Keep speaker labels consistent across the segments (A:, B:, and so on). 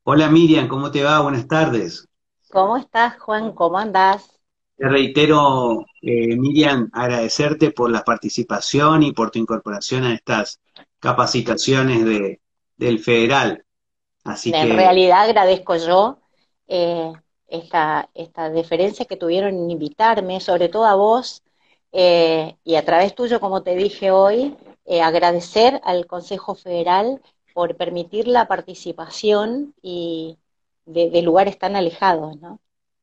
A: Hola Miriam, ¿cómo te va? Buenas tardes.
B: ¿Cómo estás, Juan? ¿Cómo andás?
A: Te reitero, Miriam, agradecerte por la participación y por tu incorporación a estas capacitaciones del Federal. Así
B: En
A: que,
B: realidad agradezco yo eh, esta deferencia que tuvieron en invitarme, sobre todo a vos, y a través tuyo, como te dije hoy, agradecer al Consejo Federal por permitir la participación y de lugares tan alejados, ¿no?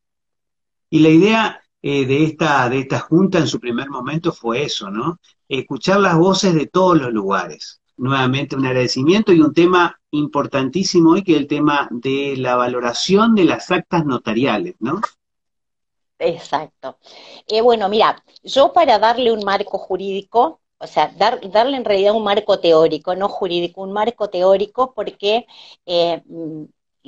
A: y la idea de esta junta en su primer momento fue eso, ¿no? Escuchar las voces de todos los lugares. Nuevamente un agradecimiento y un tema importantísimo hoy, que es el tema de la valoración de las actas notariales, ¿no?
B: Exacto. Bueno, mira, yo para darle un marco jurídico, o sea, darle en realidad un marco teórico, no jurídico, un marco teórico, porque eh, mm,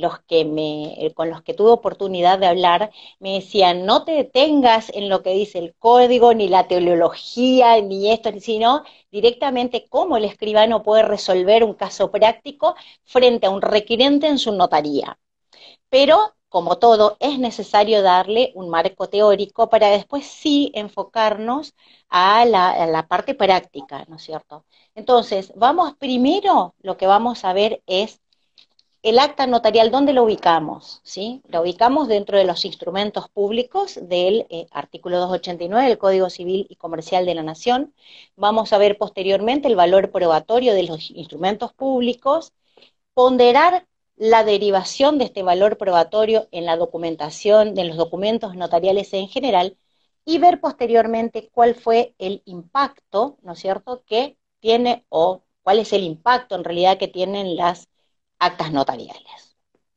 B: con los que tuve oportunidad de hablar me decían, no te detengas en lo que dice el código, ni la teología, ni esto, sino directamente cómo el escribano puede resolver un caso práctico frente a un requirente en su notaría. Pero, como todo, es necesario darle un marco teórico para después sí enfocarnos a la parte práctica, ¿no es cierto? Entonces, vamos primero, lo que vamos a ver es el acta notarial, ¿dónde lo ubicamos? ¿Sí? Lo ubicamos dentro de los instrumentos públicos del artículo 289 del Código Civil y Comercial de la Nación. Vamos a ver posteriormente el valor probatorio de los instrumentos públicos, ponderar la derivación de este valor probatorio en la documentación, de los documentos notariales en general, y ver posteriormente cuál fue el impacto, ¿no es cierto?, que tiene o cuál es el impacto en realidad que tienen las actas notariales.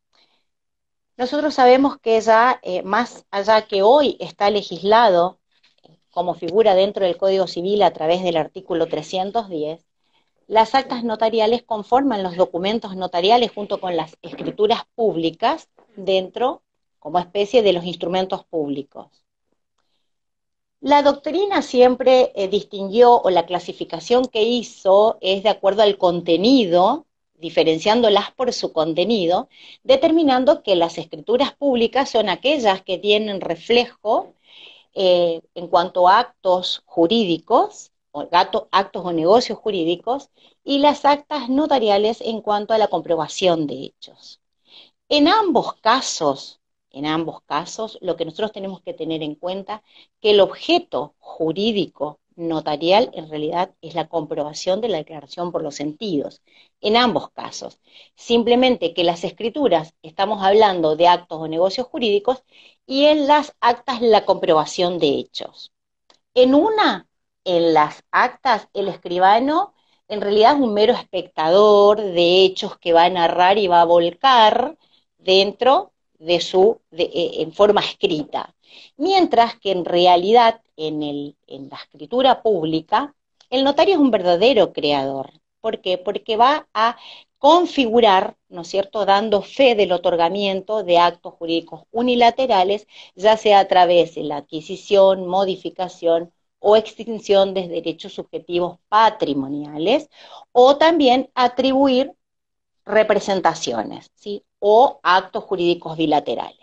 B: Nosotros sabemos que ya, más allá que hoy está legislado como figura dentro del Código Civil a través del artículo 310, las actas notariales conforman los documentos notariales junto con las escrituras públicas dentro, como especie de los instrumentos públicos. La doctrina siempre distinguió, o la clasificación que hizo es de acuerdo al contenido, diferenciándolas por su contenido, determinando que las escrituras públicas son aquellas que tienen reflejo en cuanto a actos jurídicos, o actos o negocios jurídicos, y las actas notariales en cuanto a la comprobación de hechos. En ambos casos, en ambos casos, lo que nosotros tenemos que tener en cuenta que el objeto jurídico notarial en realidad es la comprobación de la declaración por los sentidos. En ambos casos. Simplemente que las escrituras estamos hablando de actos o negocios jurídicos y en las actas la comprobación de hechos. En una, en las actas, el escribano en realidad es un mero espectador de hechos que va a narrar y va a volcar dentro de en forma escrita. Mientras que en realidad, en la escritura pública, el notario es un verdadero creador. ¿Por qué? Porque va a configurar, ¿no es cierto?, dando fe del otorgamiento de actos jurídicos unilaterales, ya sea a través de la adquisición, modificación o extinción de derechos subjetivos patrimoniales, o también atribuir representaciones, ¿sí?, o actos jurídicos bilaterales.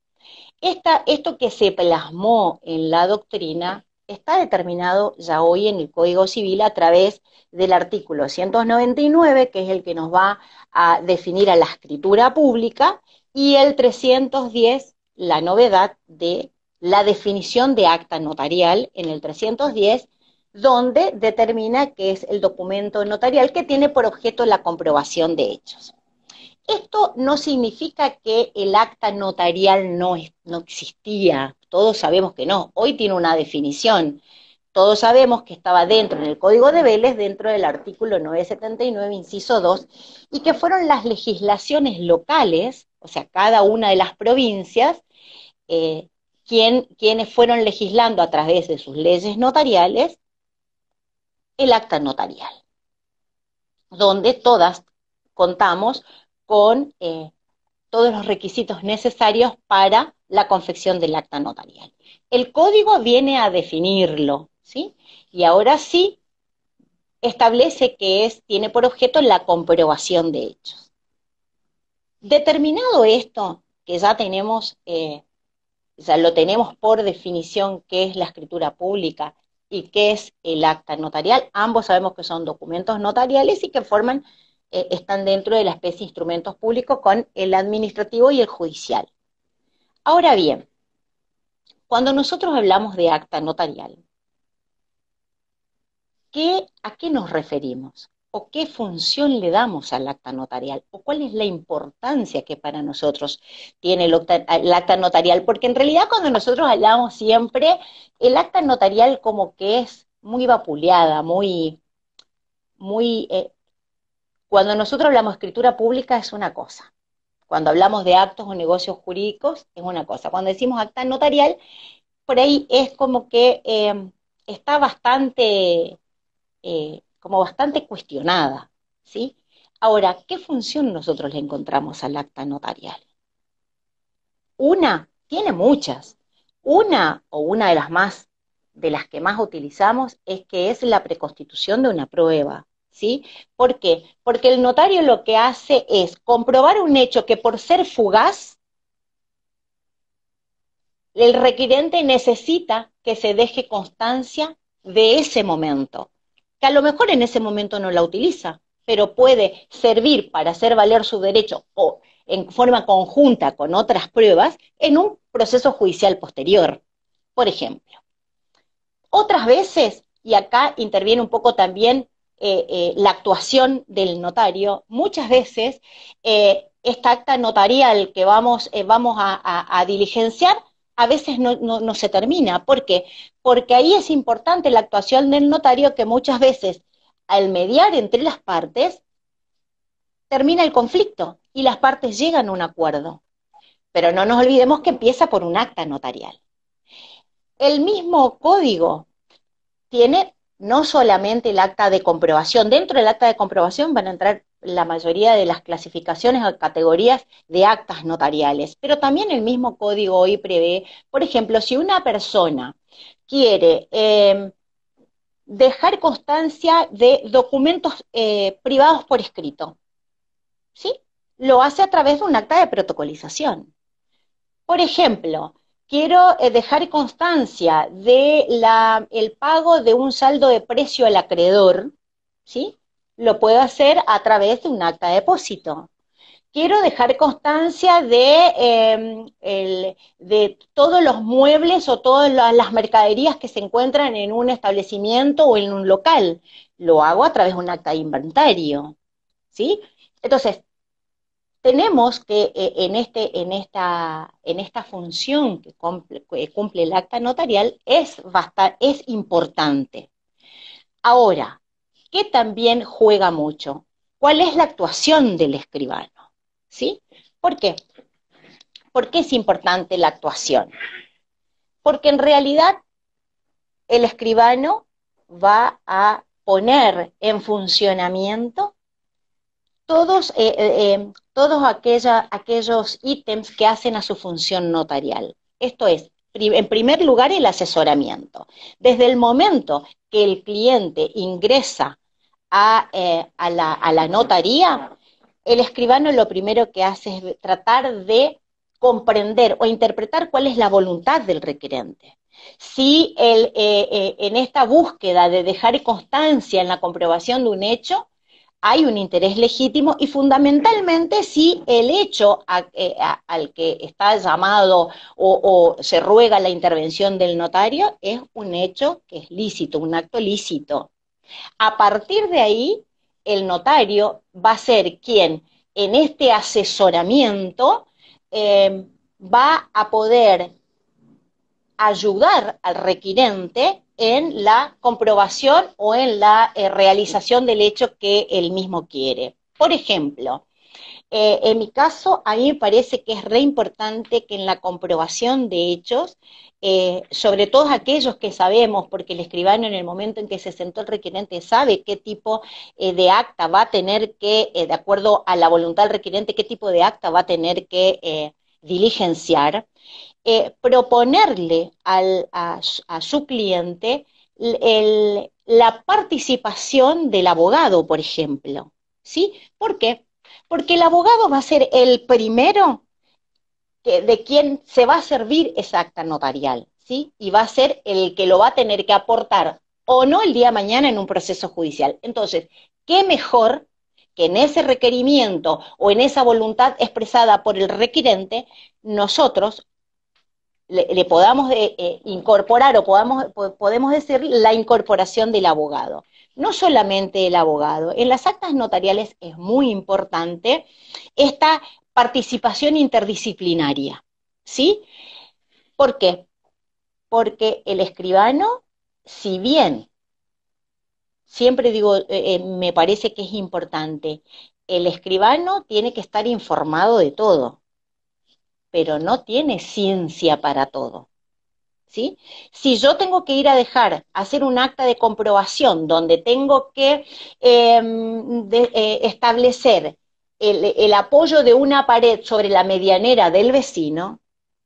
B: Esto que se plasmó en la doctrina está determinado ya hoy en el Código Civil a través del artículo 199, que es el que nos va a definir a la escritura pública, y el 310, la novedad de la definición de acta notarial en el 310, donde determina que es el documento notarial que tiene por objeto la comprobación de hechos. Esto no significa que el acta notarial no existía, todos sabemos que no, hoy tiene una definición, todos sabemos que estaba dentro en el Código de Vélez, dentro del artículo 979, inciso 2, y que fueron las legislaciones locales, o sea, cada una de las provincias, eh, quienes fueron legislando a través de sus leyes notariales el acta notarial, donde todas contamos con todos los requisitos necesarios para la confección del acta notarial. El código viene a definirlo, ¿sí? Y ahora sí establece que tiene por objeto la comprobación de hechos. Determinado esto, que ya tenemos, ya lo tenemos por definición, qué es la escritura pública y qué es el acta notarial, ambos sabemos que son documentos notariales y que forman, están dentro de la especie de instrumentos públicos con el administrativo y el judicial. Ahora bien, cuando nosotros hablamos de acta notarial, ¿a qué nos referimos? ¿O qué función le damos al acta notarial? ¿O cuál es la importancia que para nosotros tiene el acta notarial? Porque en realidad cuando nosotros hablamos siempre, el acta notarial como que es muy vapuleada, muy, cuando nosotros hablamos de escritura pública es una cosa. Cuando hablamos de actos o negocios jurídicos es una cosa. Cuando decimos acta notarial, por ahí es como que está bastante como bastante cuestionada, ¿sí? Ahora, ¿qué función nosotros le encontramos al acta notarial? Una, tiene muchas. Una o una de las que más utilizamos, es que es la preconstitución de una prueba, ¿sí? ¿Por qué? Porque el notario lo que hace es comprobar un hecho que por ser fugaz, el requirente necesita que se deje constancia de ese momento, que a lo mejor en ese momento no la utiliza, pero puede servir para hacer valer su derecho o en forma conjunta con otras pruebas en un proceso judicial posterior, por ejemplo. Otras veces, y acá interviene un poco también la actuación del notario, muchas veces esta acta notarial que vamos a diligenciar, a veces no se termina. ¿Por qué? Porque ahí es importante la actuación del notario, que muchas veces al mediar entre las partes termina el conflicto y las partes llegan a un acuerdo. Pero no nos olvidemos que empieza por un acta notarial. El mismo código tiene no solamente el acta de comprobación, dentro del acta de comprobación van a entrar la mayoría de las clasificaciones o categorías de actas notariales, pero también el mismo código hoy prevé, por ejemplo, si una persona quiere dejar constancia de documentos privados por escrito, ¿sí? Lo hace a través de un acta de protocolización. Por ejemplo, quiero dejar constancia de el pago de un saldo de precio al acreedor, ¿sí? Lo puedo hacer a través de un acta de depósito. Quiero dejar constancia de todos los muebles o todas las mercaderías que se encuentran en un establecimiento o en un local. Lo hago a través de un acta de inventario, ¿sí? Entonces, tenemos que en esta función que cumple el acta notarial es importante. Ahora, ¿qué también juega mucho? ¿Cuál es la actuación del escribano? ¿Sí? ¿Por qué? ¿Por qué es importante la actuación? Porque en realidad el escribano va a poner en funcionamiento todos aquellos ítems que hacen a su función notarial. Esto es, en primer lugar, el asesoramiento. Desde el momento que el cliente ingresa a la notaría, el escribano lo primero que hace es tratar de comprender o interpretar cuál es la voluntad del requerente. Si en esta búsqueda de dejar constancia en la comprobación de un hecho, hay un interés legítimo y fundamentalmente si el hecho al que está llamado o se ruega la intervención del notario es un hecho que es lícito, un acto lícito. A partir de ahí, el notario va a ser quien en este asesoramiento va a poder ayudar al requirente en la comprobación o en la realización del hecho que él mismo quiere. Por ejemplo, en mi caso, a mí me parece que es re importante que en la comprobación de hechos, sobre todo aquellos que sabemos, porque el escribano en el momento en que se sentó el requirente sabe qué tipo de acta va a tener que, de acuerdo a la voluntad del requirente, qué tipo de acta va a tener que diligenciar, proponerle a su cliente la participación del abogado, por ejemplo. ¿Sí? ¿Por qué? Porque el abogado va a ser el primero de quien se va a servir esa acta notarial, ¿sí? Y va a ser el que lo va a tener que aportar o no el día de mañana en un proceso judicial. Entonces, ¿qué mejor que en ese requerimiento o en esa voluntad expresada por el requirente, nosotros le podamos incorporar o podemos decir la incorporación del abogado? No solamente el abogado, en las actas notariales es muy importante esta participación interdisciplinaria, ¿sí? ¿Por qué? Porque el escribano, si bien, siempre digo, me parece que es importante, el escribano tiene que estar informado de todo, pero no tiene ciencia para todo. ¿Sí? Si yo tengo que ir a hacer un acta de comprobación donde tengo que establecer el apoyo de una pared sobre la medianera del vecino,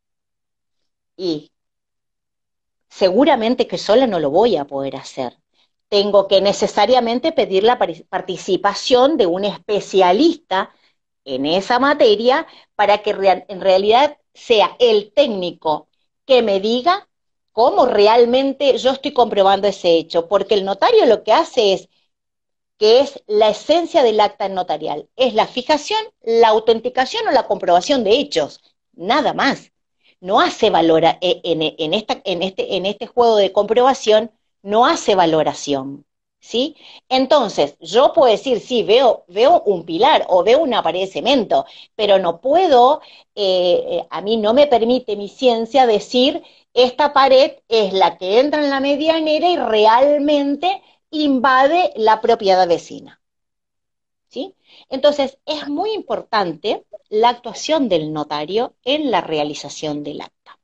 B: y seguramente que sola no lo voy a poder hacer. Tengo que necesariamente pedir la participación de un especialista en esa materia para que en realidad sea el técnico que me diga cómo realmente yo estoy comprobando ese hecho, porque el notario lo que hace es, que es la esencia del acta notarial, es la fijación, la autenticación o la comprobación de hechos, nada más. No hace valor en este juego de comprobación, no hace valoración, ¿sí? Entonces, yo puedo decir, sí, veo un pilar o veo una pared de cemento, pero no puedo, a mí no me permite mi ciencia decir, esta pared es la que entra en la medianera y realmente invade la propiedad vecina, ¿sí? Entonces, es muy importante la actuación del notario en la realización del acta.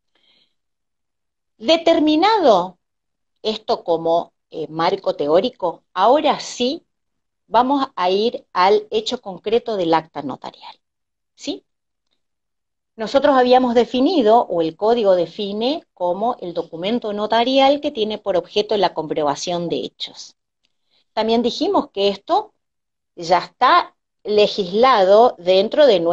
B: Determinado esto como marco teórico, ahora sí vamos a ir al hecho concreto del acta notarial, ¿sí? Nosotros habíamos definido, o el código define, como el documento notarial que tiene por objeto la comprobación de hechos. También dijimos que esto ya está legislado dentro de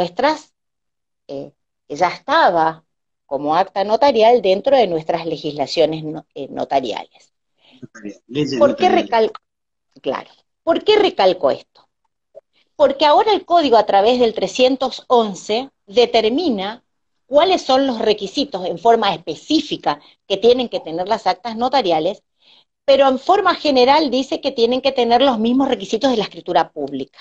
B: ya estaba como acta notarial dentro de nuestras legislaciones notariales.
A: Leyes
B: ¿Por qué
A: notariales.
B: recalco? Claro. ¿Por qué recalco esto? Porque ahora el código a través del 311 determina cuáles son los requisitos en forma específica que tienen que tener las actas notariales, pero en forma general dice que tienen que tener los mismos requisitos de la escritura pública.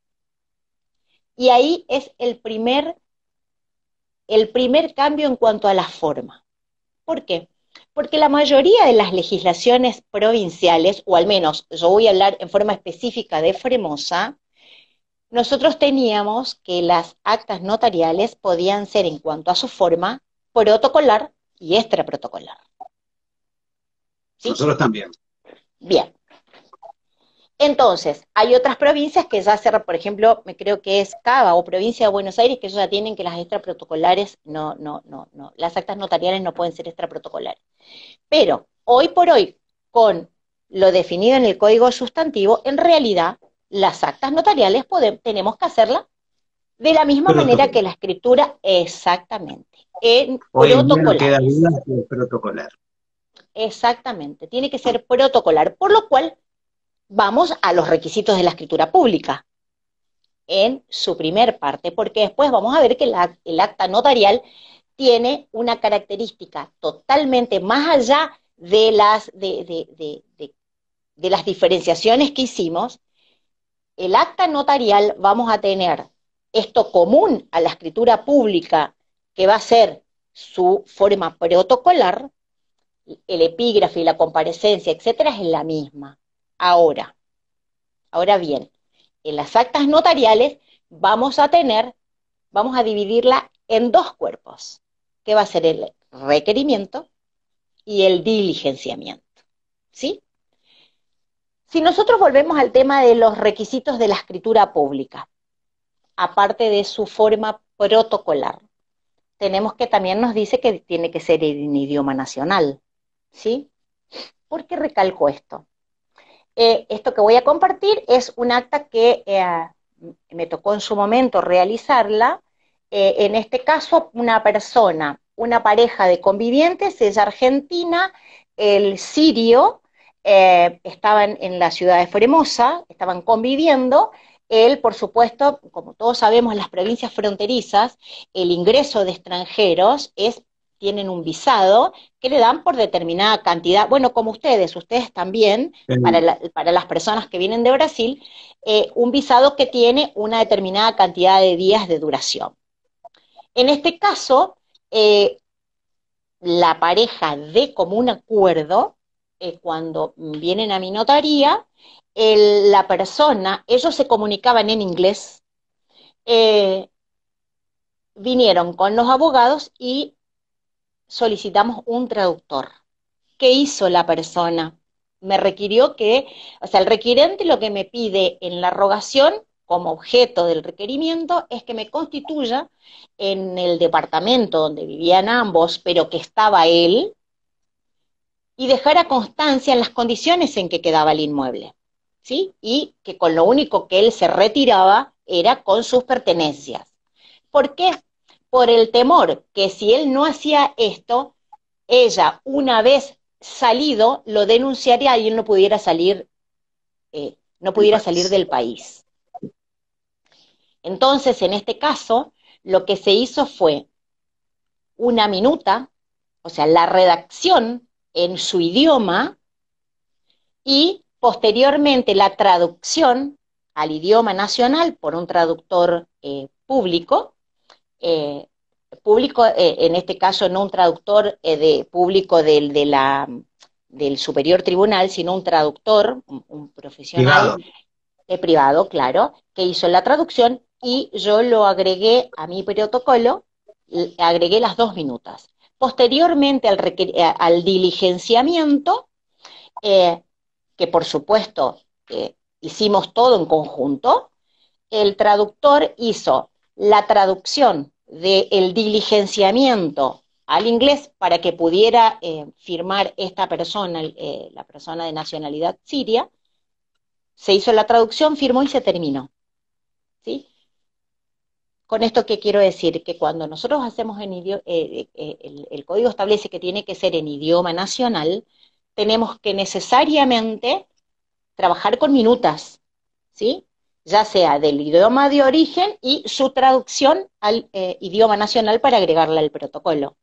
B: Y ahí es el primer cambio en cuanto a la forma. ¿Por qué? Porque la mayoría de las legislaciones provinciales, o al menos yo voy a hablar en forma específica de Fremosa, nosotros teníamos que las actas notariales podían ser, en cuanto a su forma, protocolar y extraprotocolar. ¿Sí?
A: Nosotros también.
B: Bien. Entonces, hay otras provincias que ya se, por ejemplo, me creo que es Cava o provincia de Buenos Aires, que ellos ya tienen que las extraprotocolares, no, las actas notariales no pueden ser extraprotocolares. Pero, hoy por hoy, con lo definido en el Código Sustantivo, en realidad, las actas notariales tenemos que hacerlas de la misma manera que la escritura, exactamente, en
A: Hoy en día no queda
B: protocolares.
A: duda que es protocolar.
B: Exactamente, tiene que ser protocolar, por lo cual vamos a los requisitos de la escritura pública en su primer parte, porque después vamos a ver que el acta notarial tiene una característica totalmente más allá de las diferenciaciones que hicimos. El acta notarial vamos a tener esto común a la escritura pública, que va a ser su forma protocolar, el epígrafe y la comparecencia, etcétera, es la misma. Ahora bien, en las actas notariales vamos a dividirla en dos cuerpos, que va a ser el requerimiento y el diligenciamiento, ¿sí? Si nosotros volvemos al tema de los requisitos de la escritura pública, aparte de su forma protocolar, tenemos que también nos dice que tiene que ser en idioma nacional, ¿sí? ¿Por qué recalco esto? Esto que voy a compartir es un acta que me tocó en su momento realizarla, en este caso una persona, una pareja de convivientes, ella argentina, el sirio, estaban en la ciudad de Formosa, estaban conviviendo, él, por supuesto, como todos sabemos, las provincias fronterizas, el ingreso de extranjeros tienen un visado que le dan por determinada cantidad, bueno, como ustedes también, para las personas que vienen de Brasil, un visado que tiene una determinada cantidad de días de duración. En este caso, la pareja de común acuerdo, cuando vienen a mi notaría, la persona, ellos se comunicaban en inglés, eh, vinieron con los abogados y solicitamos un traductor. ¿Qué hizo la persona? Me requirió que, o sea, el requirente lo que me pide en la rogación, como objeto del requerimiento, es que me constituya en el departamento donde vivían ambos, pero que estaba él, y dejara constancia en las condiciones en que quedaba el inmueble, ¿sí? Y que con lo único que él se retiraba era con sus pertenencias. ¿Por qué? Por el temor que si él no hacía esto, ella, una vez salido, lo denunciaría y él no pudiera salir del país. Entonces, en este caso, lo que se hizo fue una minuta, o sea, la redacción en su idioma y posteriormente la traducción al idioma nacional por un traductor eh, en este caso no un traductor público del superior tribunal, sino un traductor, un profesional
A: Privado.
B: Privado, claro, que hizo la traducción y yo lo agregué a mi protocolo, agregué las 2 minutas. Posteriormente al diligenciamiento, eh, que por supuesto hicimos todo en conjunto, el traductor hizo la traducción del diligenciamiento al inglés para que pudiera firmar esta persona, la persona de nacionalidad siria, se hizo la traducción, firmó y se terminó, ¿sí? Con esto, ¿qué quiero decir? Que cuando nosotros hacemos el código establece que tiene que ser en idioma nacional, tenemos que necesariamente trabajar con minutas, ¿sí? Ya sea del idioma de origen y su traducción al idioma nacional para agregarla al protocolo.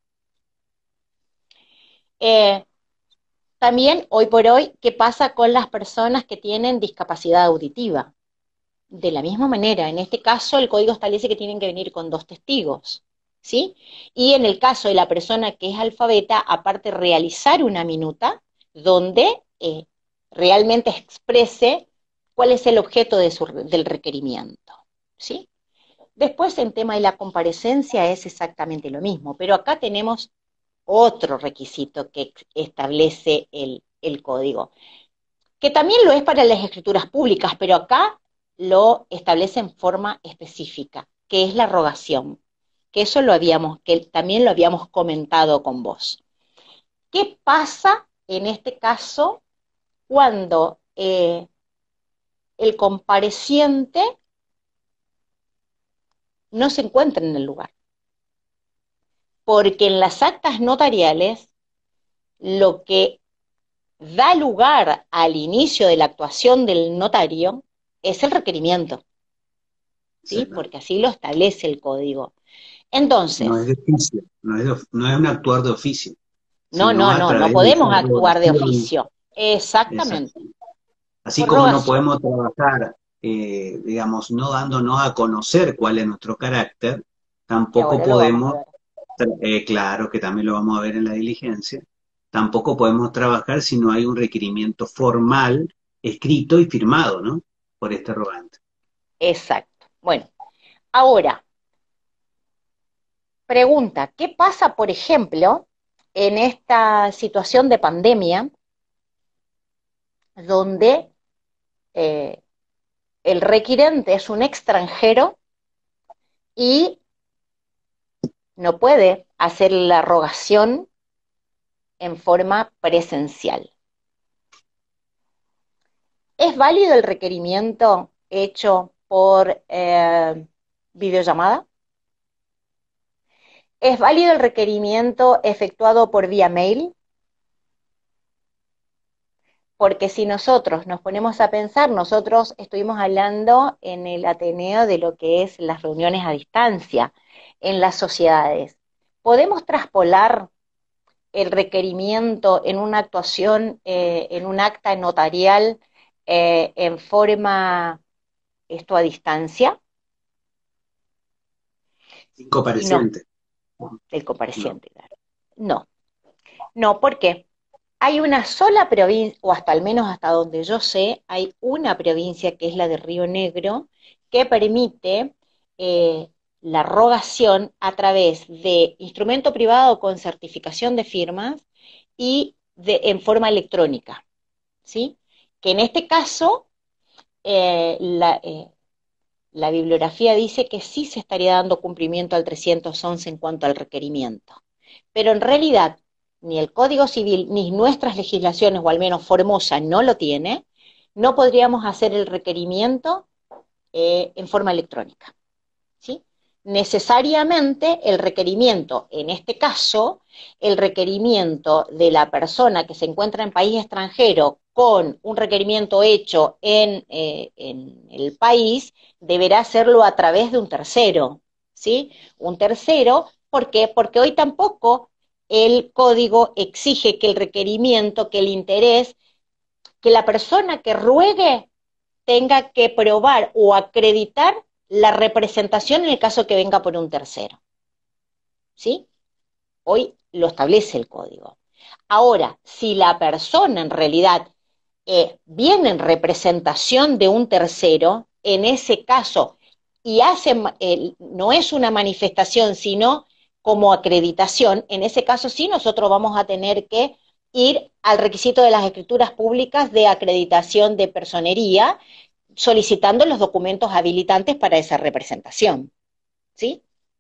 B: Eh, También, hoy por hoy, ¿qué pasa con las personas que tienen discapacidad auditiva? De la misma manera, en este caso el código establece que tienen que venir con 2 testigos, ¿sí? Y en el caso de la persona que es alfabeta, aparte realizar una minuta donde realmente exprese cuál es el objeto del requerimiento, ¿sí? Después, en tema de la comparecencia es exactamente lo mismo, pero acá tenemos otro requisito que establece el código, que también lo es para las escrituras públicas, pero acá lo establece en forma específica, que es la rogación, que que también lo habíamos comentado con vos. ¿Qué pasa en este caso cuando el compareciente no se encuentra en el lugar? Porque en las actas notariales lo que da lugar al inicio de la actuación del notario es el requerimiento, ¿sí? Porque así lo establece el código.
A: No es
B: Entonces,
A: de oficio, no es un actuar de oficio, sino a
B: no
A: través de
B: podemos
A: esa
B: actuar de
A: rogación.
B: oficio.
A: Exacto.
B: Exactamente,
A: Así
B: por
A: como no
B: rogación.
A: podemos trabajar, digamos, no dándonos a conocer cuál es nuestro carácter,
B: Que
A: tampoco
B: ahora lo vamos a
A: podemos,
B: ver.
A: claro que también lo vamos a ver en la diligencia, tampoco podemos trabajar si no hay un requerimiento formal, escrito y firmado, ¿no? Por este rogante.
B: Exacto. Bueno, ahora, pregunta, ¿qué pasa, por ejemplo, en esta situación de pandemia donde eh, el requirente es un extranjero y no puede hacer la rogación en forma presencial? ¿Es válido el requerimiento hecho por videollamada? ¿Es válido el requerimiento efectuado por vía mail? Porque si nosotros nos ponemos a pensar, nosotros estuvimos hablando en el Ateneo de lo que es las reuniones a distancia en las sociedades. ¿Podemos traspolar el requerimiento en una actuación, en un acta notarial, en forma esto a distancia? Y no,
A: Incompareciente.
B: del
A: No.
B: compareciente, claro. No, no, ¿por qué? Hay una sola provincia, o hasta al menos hasta donde yo sé, hay una provincia que es la de Río Negro, que permite eh, la rogación a través de instrumento privado con certificación de firmas y en forma electrónica, ¿sí? Que en este caso eh, la, eh, la bibliografía dice que sí se estaría dando cumplimiento al 311 en cuanto al requerimiento. Pero en realidad, ni el Código Civil, ni nuestras legislaciones, o al menos Formosa no lo tiene, no podríamos hacer el requerimiento en forma electrónica, ¿sí? Necesariamente el requerimiento, en este caso, el requerimiento de la persona que se encuentra en país extranjero con un requerimiento hecho en el país, deberá hacerlo a través de un tercero, ¿sí? Un tercero, ¿por qué? Porque hoy tampoco el código exige que el requerimiento, que el interés, que la persona que ruegue tenga que probar o acreditar la representación en el caso que venga por un tercero, ¿sí? Hoy lo establece el código. Ahora, si la persona en realidad viene en representación de un tercero, en ese caso, y hace, no es una manifestación, sino como acreditación, en ese caso sí nosotros vamos a tener que ir al requisito de las escrituras públicas de acreditación de personería, solicitando los documentos habilitantes para esa representación, ¿sí?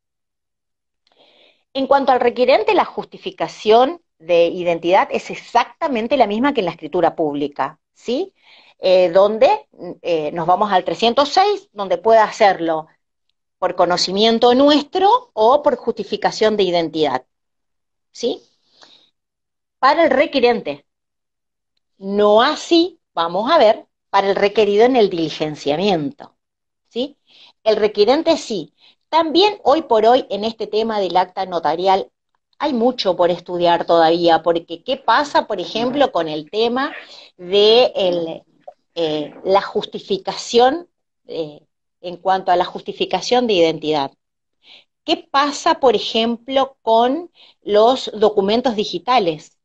B: En cuanto al requerente, la justificación de identidad es exactamente la misma que en la escritura pública, ¿sí? Donde nos vamos al 306, donde puede hacerlo por conocimiento nuestro o por justificación de identidad, ¿sí? Para el requerente, no así, vamos a ver, para el requerido en el diligenciamiento, ¿sí? El requerente sí. También hoy por hoy en este tema del acta notarial hay mucho por estudiar todavía, porque ¿qué pasa, por ejemplo, con el tema de la justificación, en cuanto a la justificación de identidad? ¿Qué pasa, por ejemplo, con los documentos digitales?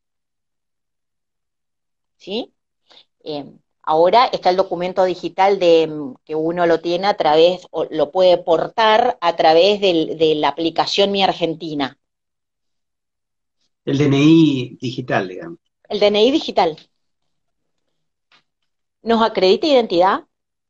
B: ¿Sí? Ahora está el documento digital que uno lo tiene a través, o lo puede portar a través de la aplicación Mi Argentina.
A: El DNI digital, digamos.
B: El DNI digital. ¿Nos acredita identidad?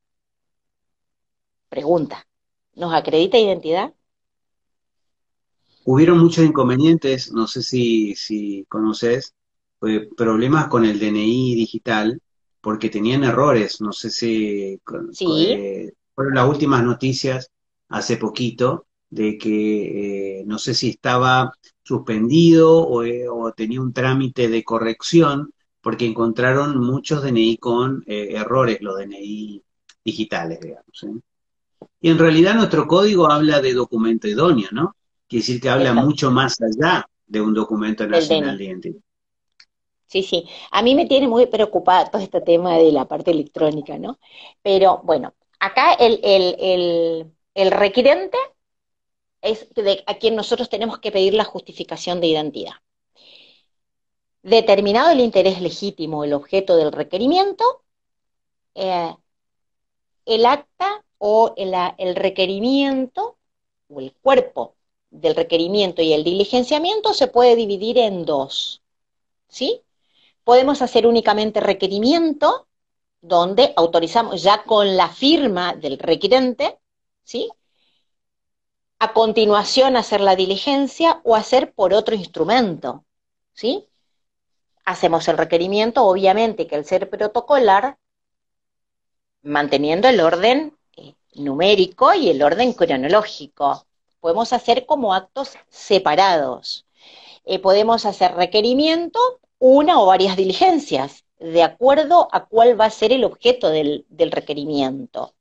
B: Pregunta. ¿Nos acredita identidad?
A: Hubieron muchos inconvenientes, no sé si conoces, problemas con el DNI digital, porque tenían errores, no sé si
B: Sí.
A: fueron las últimas noticias hace poquito, de que no sé si estaba suspendido o tenía un trámite de corrección, porque encontraron muchos DNI con errores, los DNI digitales, digamos, ¿eh? Y en realidad nuestro código habla de documento idóneo, ¿no? Quiere decir que habla
B: Exacto.
A: mucho más allá de un documento
B: Del
A: nacional
B: DNI.
A: de identidad.
B: Sí, sí. A mí me tiene muy preocupada todo este tema de la parte electrónica, ¿no? Pero bueno, acá el requerente es a quien nosotros tenemos que pedir la justificación de identidad. Determinado el interés legítimo, el objeto del requerimiento, eh, el acta o el requerimiento o el cuerpo del requerimiento y el diligenciamiento se puede dividir en dos, ¿sí? Podemos hacer únicamente requerimiento, donde autorizamos ya con la firma del requerente, ¿sí? A continuación hacer la diligencia o hacer por otro instrumento, ¿sí? Hacemos el requerimiento, obviamente que al ser protocolar, manteniendo el orden numérico y el orden cronológico. Podemos hacer como actos separados. Podemos hacer requerimiento, una o varias diligencias, de acuerdo a cuál va a ser el objeto del requerimiento.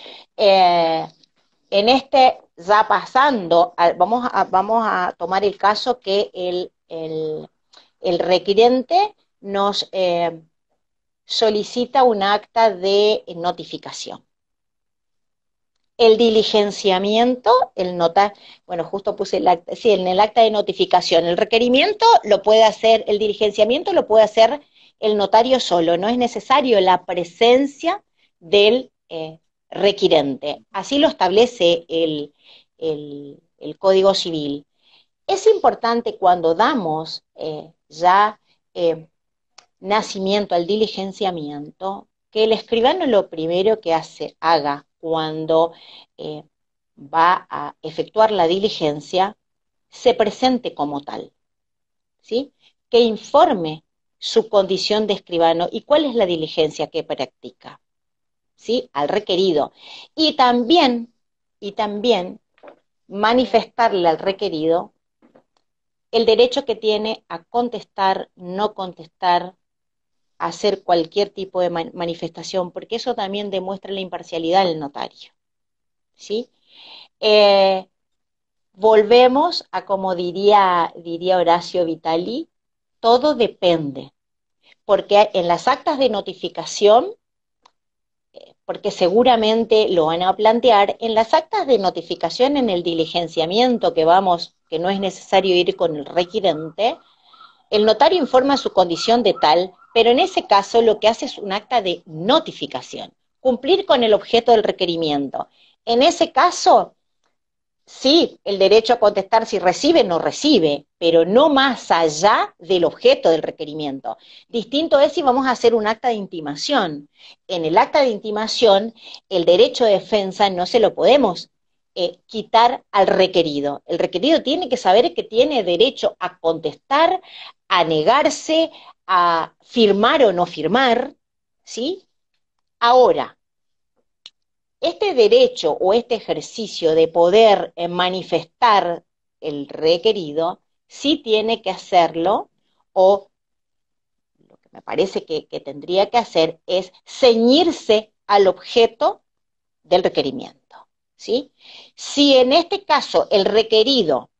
B: En este, ya pasando, vamos a tomar el caso que el requirente nos solicita un acta de notificación. El diligenciamiento, bueno, justo puse el acta, sí, en el acta de notificación, el requerimiento lo puede hacer, el diligenciamiento lo puede hacer el notario solo, no es necesario la presencia del requirente. Así lo establece el Código Civil. Es importante cuando damos ya nacimiento al diligenciamiento, que el escribano lo primero que haga cuando va a efectuar la diligencia, se presente como tal, ¿sí? Que informe su condición de escribano y cuál es la diligencia que practica, ¿sí? Al requerido. Y también manifestarle al requerido el derecho que tiene a contestar, no contestar, hacer cualquier tipo de manifestación, porque eso también demuestra la imparcialidad del notario, ¿sí? Volvemos a, como diría Horacio Vitali, todo depende, porque en las actas de notificación, porque seguramente lo van a plantear, en las actas de notificación, en el diligenciamiento que no es necesario ir con el requirente, el notario informa su condición de tal, pero en ese caso lo que hace es un acta de notificación, cumplir con el objeto del requerimiento. En ese caso, sí, el derecho a contestar si recibe o no recibe, pero no más allá del objeto del requerimiento. Distinto es si vamos a hacer un acta de intimación. En el acta de intimación, el derecho de defensa no se lo podemos quitar al requerido. El requerido tiene que saber que tiene derecho a contestar, a negarse, a firmar o no firmar, ¿sí? Ahora, este derecho o este ejercicio de poder manifestar el requerido, sí tiene que hacerlo, o lo que me parece que tendría que hacer es ceñirse al objeto del requerimiento, ¿sí? Si en este caso el requerido,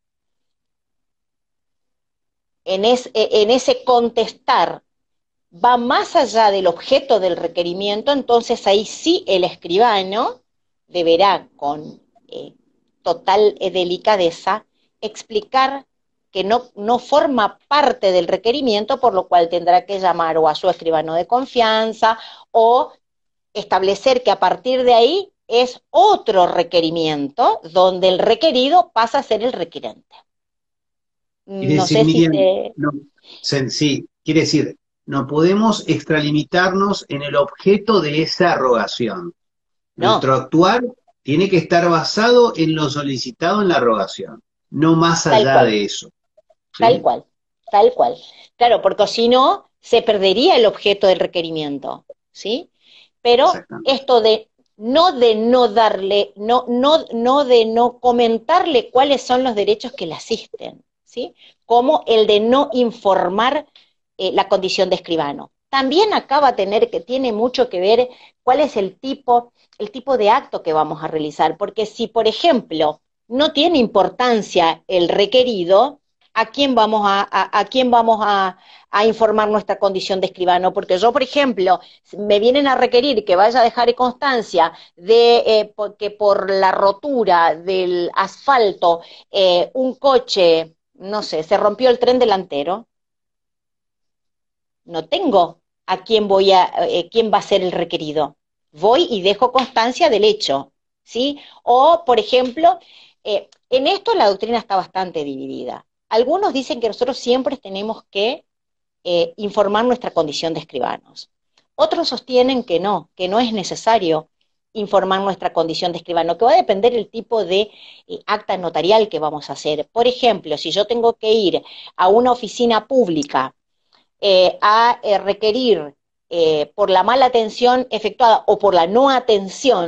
B: en ese contestar, va más allá del objeto del requerimiento, entonces ahí sí el escribano deberá con total delicadeza explicar que no forma parte del requerimiento, por lo cual tendrá que llamar o a su escribano de confianza o establecer que a partir de ahí es otro requerimiento donde el requerido pasa a ser el requirente.
A: Quiere
B: No
A: decir,
B: sé si
A: Miriam,
B: se...
A: no, sí, quiere decir, no podemos extralimitarnos en el objeto de esa rogación.
B: No,
A: Nuestro actuar tiene que estar basado en lo solicitado en la rogación, no más
B: tal
A: allá
B: cual.
A: de eso.
B: Tal
A: ¿Sí?
B: cual, tal cual. Claro, porque si no, se perdería el objeto del requerimiento, ¿sí? Pero
A: Exactamente.
B: esto de no darle, no de no comentarle cuáles son los derechos que le asisten, ¿sí? Como el de no informar la condición de escribano. También acá va a tiene mucho que ver cuál es el tipo de acto que vamos a realizar, porque si, por ejemplo, no tiene importancia el requerido, ¿a quién vamos a informar nuestra condición de escribano? Porque yo, por ejemplo, me vienen a requerir que vaya a dejar constancia de que por la rotura del asfalto un coche, no sé, se rompió el tren delantero. No tengo a quién va a ser el requerido. Voy y dejo constancia del hecho, ¿sí? O, por ejemplo, en esto la doctrina está bastante dividida. Algunos dicen que nosotros siempre tenemos que informar nuestra condición de escribanos. Otros sostienen que no es necesario informar nuestra condición de escribano, que va a depender del tipo de acta notarial que vamos a hacer. Por ejemplo, si yo tengo que ir a una oficina pública a requerir por la mala atención efectuada o por la no atención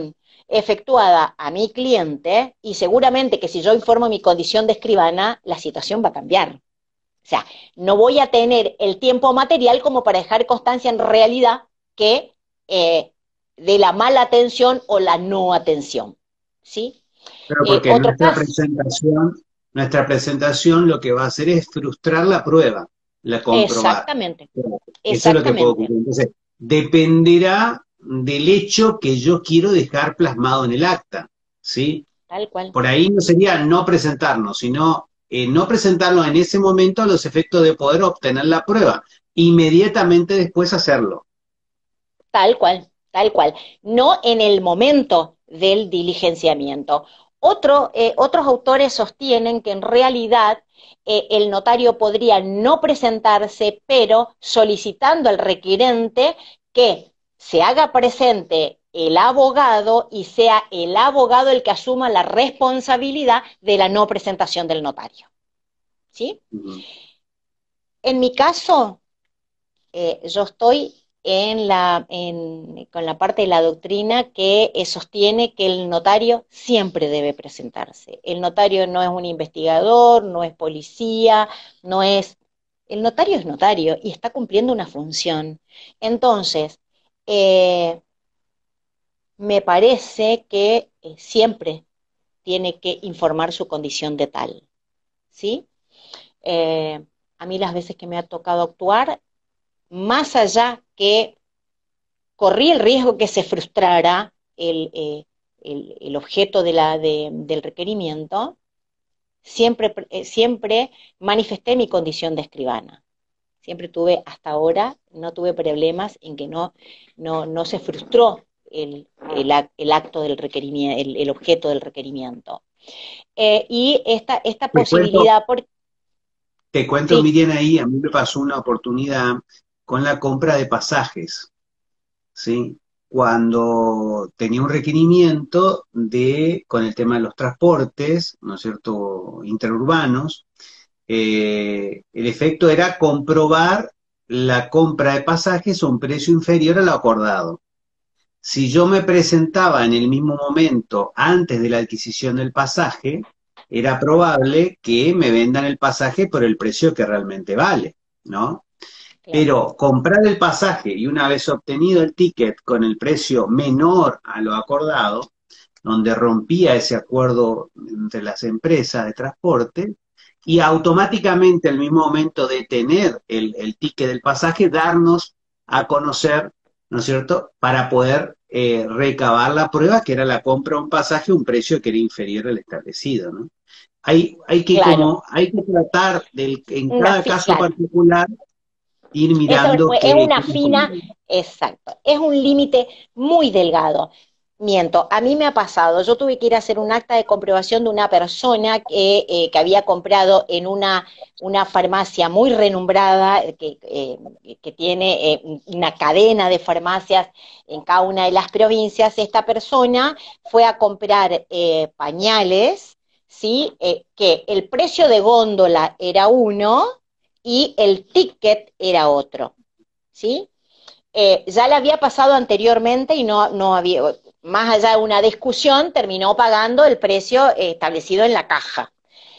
B: efectuada a mi cliente, y seguramente que si yo informo mi condición de escribana, la situación va a cambiar. O sea, no voy a tener el tiempo material como para dejar constancia en realidad que de la mala atención o la no atención, ¿sí?
A: Pero porque
B: Otro caso,
A: nuestra presentación lo que va a hacer es frustrar la prueba, la comprobar.
B: exactamente,
A: Eso es lo que puede
B: exactamente,
A: ocurrir. Entonces, dependerá del hecho que yo quiero dejar plasmado en el acta, ¿sí?
B: tal cual,
A: Por ahí no sería no presentarnos, sino no presentarnos en ese momento a los efectos de poder obtener la prueba, inmediatamente después hacerlo.
B: tal cual, tal cual. No en el momento del diligenciamiento. Otros autores sostienen que en realidad el notario podría no presentarse, pero solicitando al requerente que se haga presente el abogado y sea el abogado el que asuma la responsabilidad de la no presentación del notario. ¿Sí?
A: Ujú.
B: En mi caso, yo estoy con la parte de la doctrina que sostiene que el notario siempre debe presentarse. El notario no es un investigador, no es policía, no es... El notario es notario y está cumpliendo una función. Entonces, eh, me parece que siempre tiene que informar su condición de tal, ¿sí? Eh, a mí las veces que me ha tocado actuar, más allá que corrí el riesgo que se frustrara el objeto del requerimiento, siempre manifesté mi condición de escribana. Siempre tuve, hasta ahora, no tuve problemas en que no se frustró el acto del requerimiento, el objeto del requerimiento. Y esta
A: Te cuento,
B: posibilidad,
A: te cuento,
B: sí,
A: Miriam, ahí a mí me pasó una oportunidad con la compra de pasajes. ¿Sí? Cuando tenía un requerimiento con el tema de los transportes, ¿no es cierto?, interurbanos, el efecto era comprobar la compra de pasajes a un precio inferior a lo acordado. Si yo me presentaba en el mismo momento antes de la adquisición del pasaje, era probable que me vendan el pasaje por el precio que realmente vale, ¿no?
B: claro,
A: Pero comprar el pasaje y una vez obtenido el ticket con el precio menor a lo acordado, donde rompía ese acuerdo entre las empresas de transporte, y automáticamente al mismo momento de tener el ticket del pasaje, darnos a conocer, ¿no es cierto?, para poder recabar la prueba que era la compra de un pasaje a un precio que era inferior al establecido, ¿no?
B: claro,
A: Hay que tratar en
B: una
A: cada caso
B: claro.
A: particular ir
B: Eso
A: mirando
B: es
A: qué
B: una
A: nos
B: fina,
A: conviene.
B: exacto, es un límite muy delgado. Miento, a mí me ha pasado, yo tuve que ir a hacer un acta de comprobación de una persona que había comprado en una farmacia muy renombrada, que tiene una cadena de farmacias en cada una de las provincias. Esta persona fue a comprar pañales, ¿sí? Que el precio de góndola era uno y el ticket era otro, ¿sí? Ya le había pasado anteriormente y no había, más allá de una discusión, terminó pagando el precio establecido en la caja.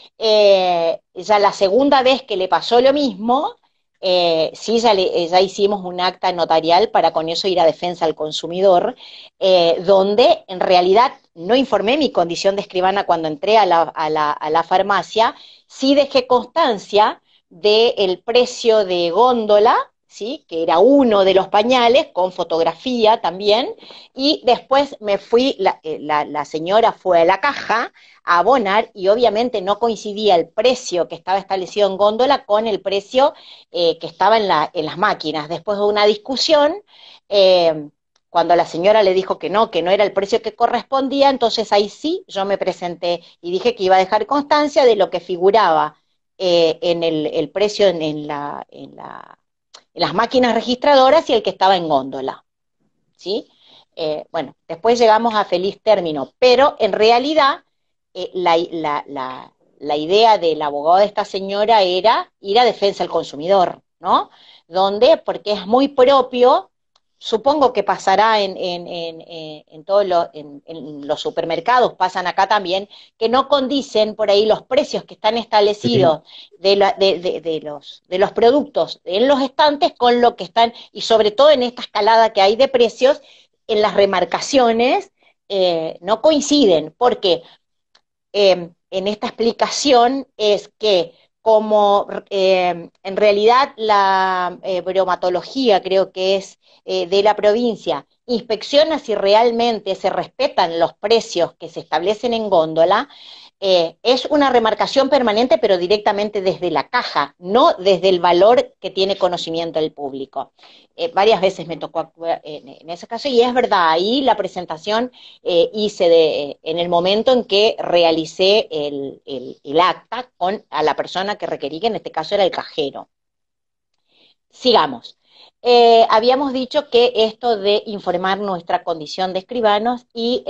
B: Ya la segunda vez que le pasó lo mismo, sí, ya hicimos un acta notarial para con eso ir a defensa al consumidor, donde en realidad no informé mi condición de escribana cuando entré a la farmacia, sí dejé constancia del precio de góndola, ¿sí? Que era uno de los pañales, con fotografía también, y después me fui, la señora fue a la caja a abonar y obviamente no coincidía el precio que estaba establecido en góndola con el precio que estaba en las máquinas. Después de una discusión, eh, cuando la señora le dijo que no era el precio que correspondía, entonces ahí sí yo me presenté y dije que iba a dejar constancia de lo que figuraba en el precio en las máquinas registradoras y el que estaba en góndola, ¿sí? Bueno, después llegamos a feliz término, pero en realidad la idea del abogado de esta señora era ir a defensa del consumidor, ¿no? Donde, porque es muy propio supongo que pasará todos en los supermercados, pasan acá también, que no condicen por ahí los precios que están
A: Sí,
B: establecidos de los productos en los estantes con lo que están, y sobre todo en esta escalada que hay de precios, en las remarcaciones, no coinciden, porque en esta explicación es que como en realidad la bromatología, creo que es de la provincia, inspecciona si realmente se respetan los precios que se establecen en góndola, es una remarcación permanente, pero directamente desde la caja, no desde el valor que tiene conocimiento el público. Varias veces me tocó actuar en ese caso, y es verdad, ahí la presentación hice en el momento en que realicé el acta a la persona que requerí, que en este caso era el cajero. Sigamos. Habíamos dicho que esto de informar nuestra condición de escribanos y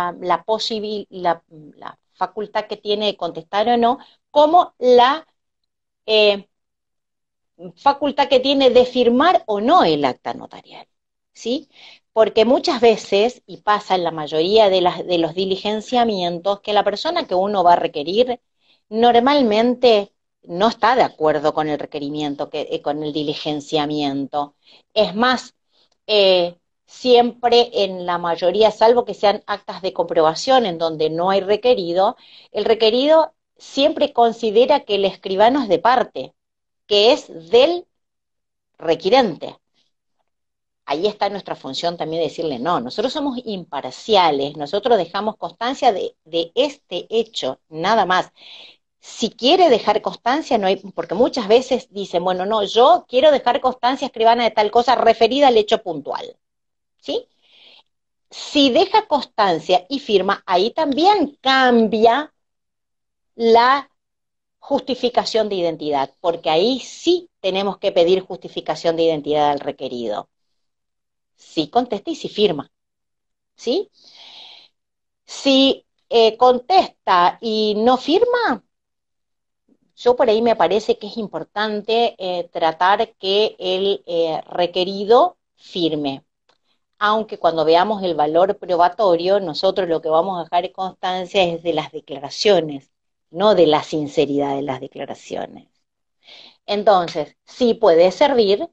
B: la facultad que tiene de contestar o no, como la eh, facultad que tiene de firmar o no el acta notarial, ¿sí? Porque muchas veces, y pasa en la mayoría de los diligenciamientos, que la persona que uno va a requerir normalmente no está de acuerdo con el requerimiento, con el diligenciamiento. Es más, siempre en la mayoría, salvo que sean actas de comprobación en donde no hay requerido, el requerido siempre considera que el escribano es de parte, que es del requirente. Ahí está nuestra función también de decirle, no, nosotros somos imparciales, nosotros dejamos constancia de este hecho, nada más. Si quiere dejar constancia, no hay, porque muchas veces dicen, bueno, no, yo quiero dejar constancia escribana de tal cosa referida al hecho puntual, ¿sí? Si deja constancia y firma, ahí también cambia la justificación de identidad, porque ahí sí tenemos que pedir justificación de identidad al requerido. Sí contesta y sí firma, ¿sí? Si contesta y no firma, yo por ahí me parece que es importante tratar que el requerido firme. Aunque cuando veamos el valor probatorio, nosotros lo que vamos a dejar constancia es de las declaraciones, no de la sinceridad de las declaraciones. Entonces, sí puede servir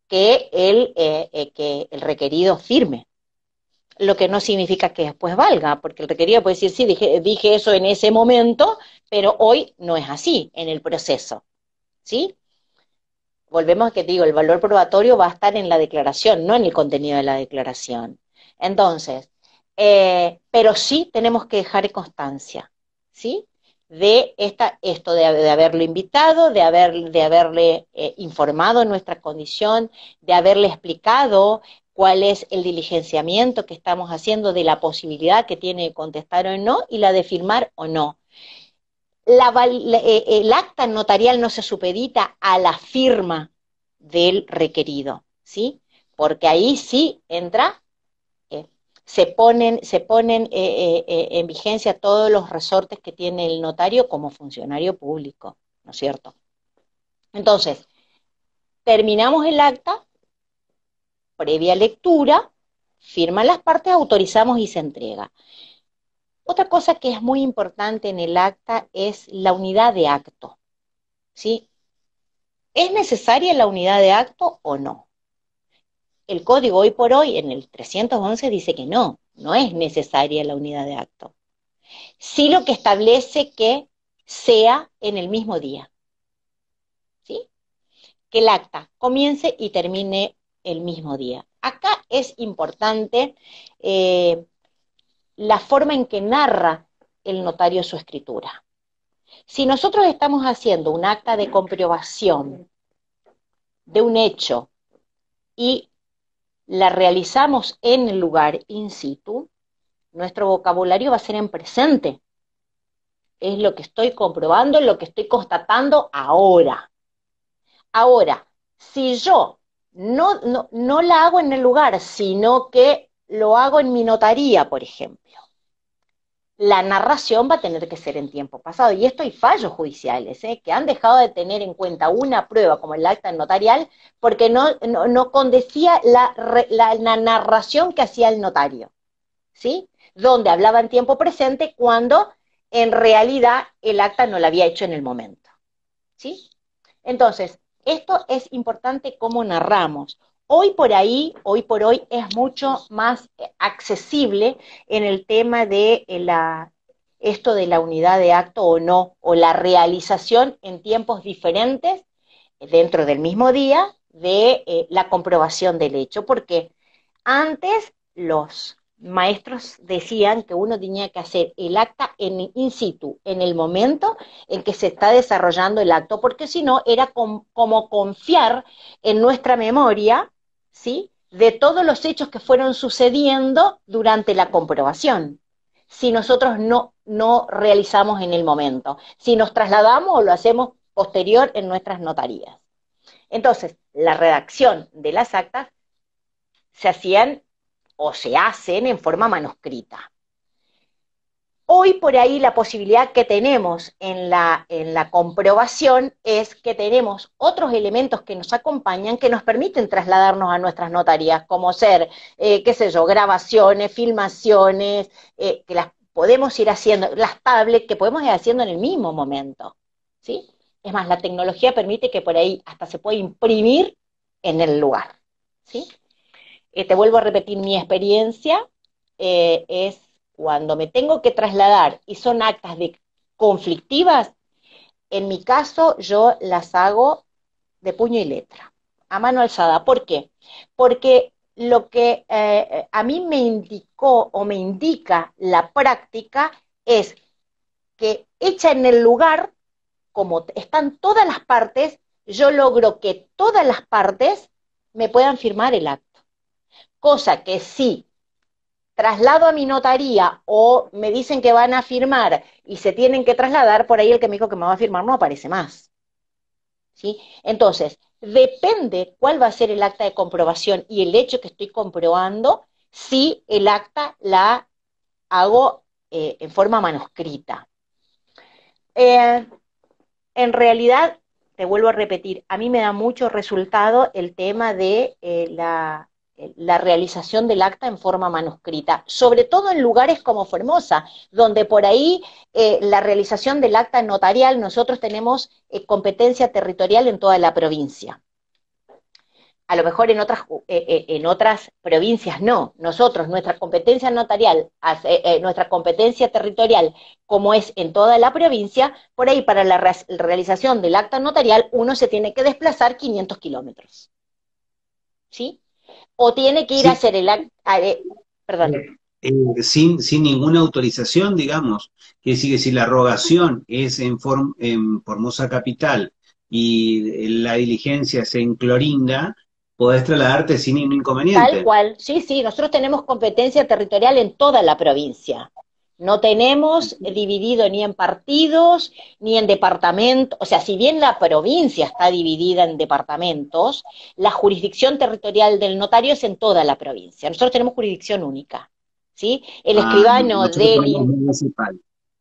B: que el requerido firme, lo que no significa que después valga, porque el requerido puede decir, sí, dije eso en ese momento, pero hoy no es así en el proceso, ¿sí? Volvemos a que te digo, el valor probatorio va a estar en la declaración, no en el contenido de la declaración. Entonces, pero sí tenemos que dejar constancia, ¿sí? De esto de haberlo invitado, de haberle informado nuestra condición, de haberle explicado cuál es el diligenciamiento que estamos haciendo, de la posibilidad que tiene de contestar o no, y la de firmar o no. El acta notarial no se supedita a la firma del requerido, ¿sí? Porque ahí sí entra, eh, se ponen en vigencia todos los resortes que tiene el notario como funcionario público, ¿no es cierto? Entonces, terminamos el acta, previa lectura, firman las partes, autorizamos y se entrega. Otra cosa que es muy importante en el acta es la unidad de acto, ¿sí? ¿Es necesaria la unidad de acto o no? El código hoy por hoy en el 311 dice que no, no es necesaria la unidad de acto. Sí lo que establece que sea en el mismo día, ¿sí? Que el acta comience y termine el mismo día. Acá es importante la forma en que narra el notario su escritura. Si nosotros estamos haciendo un acta de comprobación de un hecho y la realizamos en el lugar in situ, nuestro vocabulario va a ser en presente. Es lo que estoy comprobando, lo que estoy constatando ahora. Ahora, si yo no la hago en el lugar, sino que lo hago en mi notaría, por ejemplo, la narración va a tener que ser en tiempo pasado. Y esto hay fallos judiciales, que han dejado de tener en cuenta una prueba como el acta notarial porque no condecía la narración que hacía el notario, ¿sí? Donde hablaba en tiempo presente cuando en realidad el acta no la había hecho en el momento, ¿sí? Entonces, esto es importante cómo narramos. Hoy por hoy es mucho más accesible en el tema de esto de la unidad de acto o no, o la realización en tiempos diferentes dentro del mismo día de la comprobación del hecho, porque antes los maestros decían que uno tenía que hacer el acta in situ, en el momento en que se está desarrollando el acto, porque si no era como confiar en nuestra memoria, ¿sí?, de todos los hechos que fueron sucediendo durante la comprobación, si nosotros no realizamos en el momento, si nos trasladamos o lo hacemos posterior en nuestras notarías. Entonces, la redacción de las actas se hacían o se hacen en forma manuscrita. Hoy por ahí la posibilidad que tenemos en la comprobación es que tenemos otros elementos que nos acompañan que nos permiten trasladarnos a nuestras notarías, como ser, qué sé yo, grabaciones, filmaciones, que las podemos ir haciendo, las tablets que podemos ir haciendo en el mismo momento, ¿sí? Es más, la tecnología permite que por ahí hasta se puede imprimir en el lugar, ¿sí? Te vuelvo a repetir mi experiencia, es cuando me tengo que trasladar y son actas conflictivas, en mi caso yo las hago de puño y letra, a mano alzada. ¿Por qué? Porque lo que a mí me indicó o me indica la práctica es que hecha en el lugar, como están todas las partes, yo logro que todas las partes me puedan firmar el acto. Cosa que si traslado a mi notaría o me dicen que van a firmar y se tienen que trasladar, por ahí el que me dijo que me va a firmar no aparece más, ¿sí? Entonces, depende cuál va a ser el acta de comprobación y el hecho que estoy comprobando, si el acta la hago en forma manuscrita. Eh, en realidad, te vuelvo a repetir, a mí me da mucho resultado el tema de la realización del acta en forma manuscrita, sobre todo en lugares como Formosa, donde por ahí la realización del acta notarial, nosotros tenemos competencia territorial en toda la provincia. A lo mejor en otras provincias no. Nosotros, nuestra competencia notarial, nuestra competencia territorial, como es en toda la provincia, por ahí para la realización del acta notarial uno se tiene que desplazar 500 kilómetros, ¿sí? O tiene que ir a
A: Sí,
B: hacer el acta, perdón.
A: sin ninguna autorización, digamos. Quiere decir que si la rogación es en Formosa Capital y la diligencia es en Clorinda, podés trasladarte sin ningún
B: Tal
A: inconveniente.
B: cual, sí, sí, nosotros tenemos competencia territorial en toda la provincia. No tenemos dividido ni en partidos, ni en departamentos, o sea, si bien la provincia está dividida en departamentos, la jurisdicción territorial del notario es en toda la provincia. Nosotros tenemos jurisdicción única, ¿sí? El
A: Ah, no,
B: escribano
A: nosotros
B: del...
A: tenemos municipal.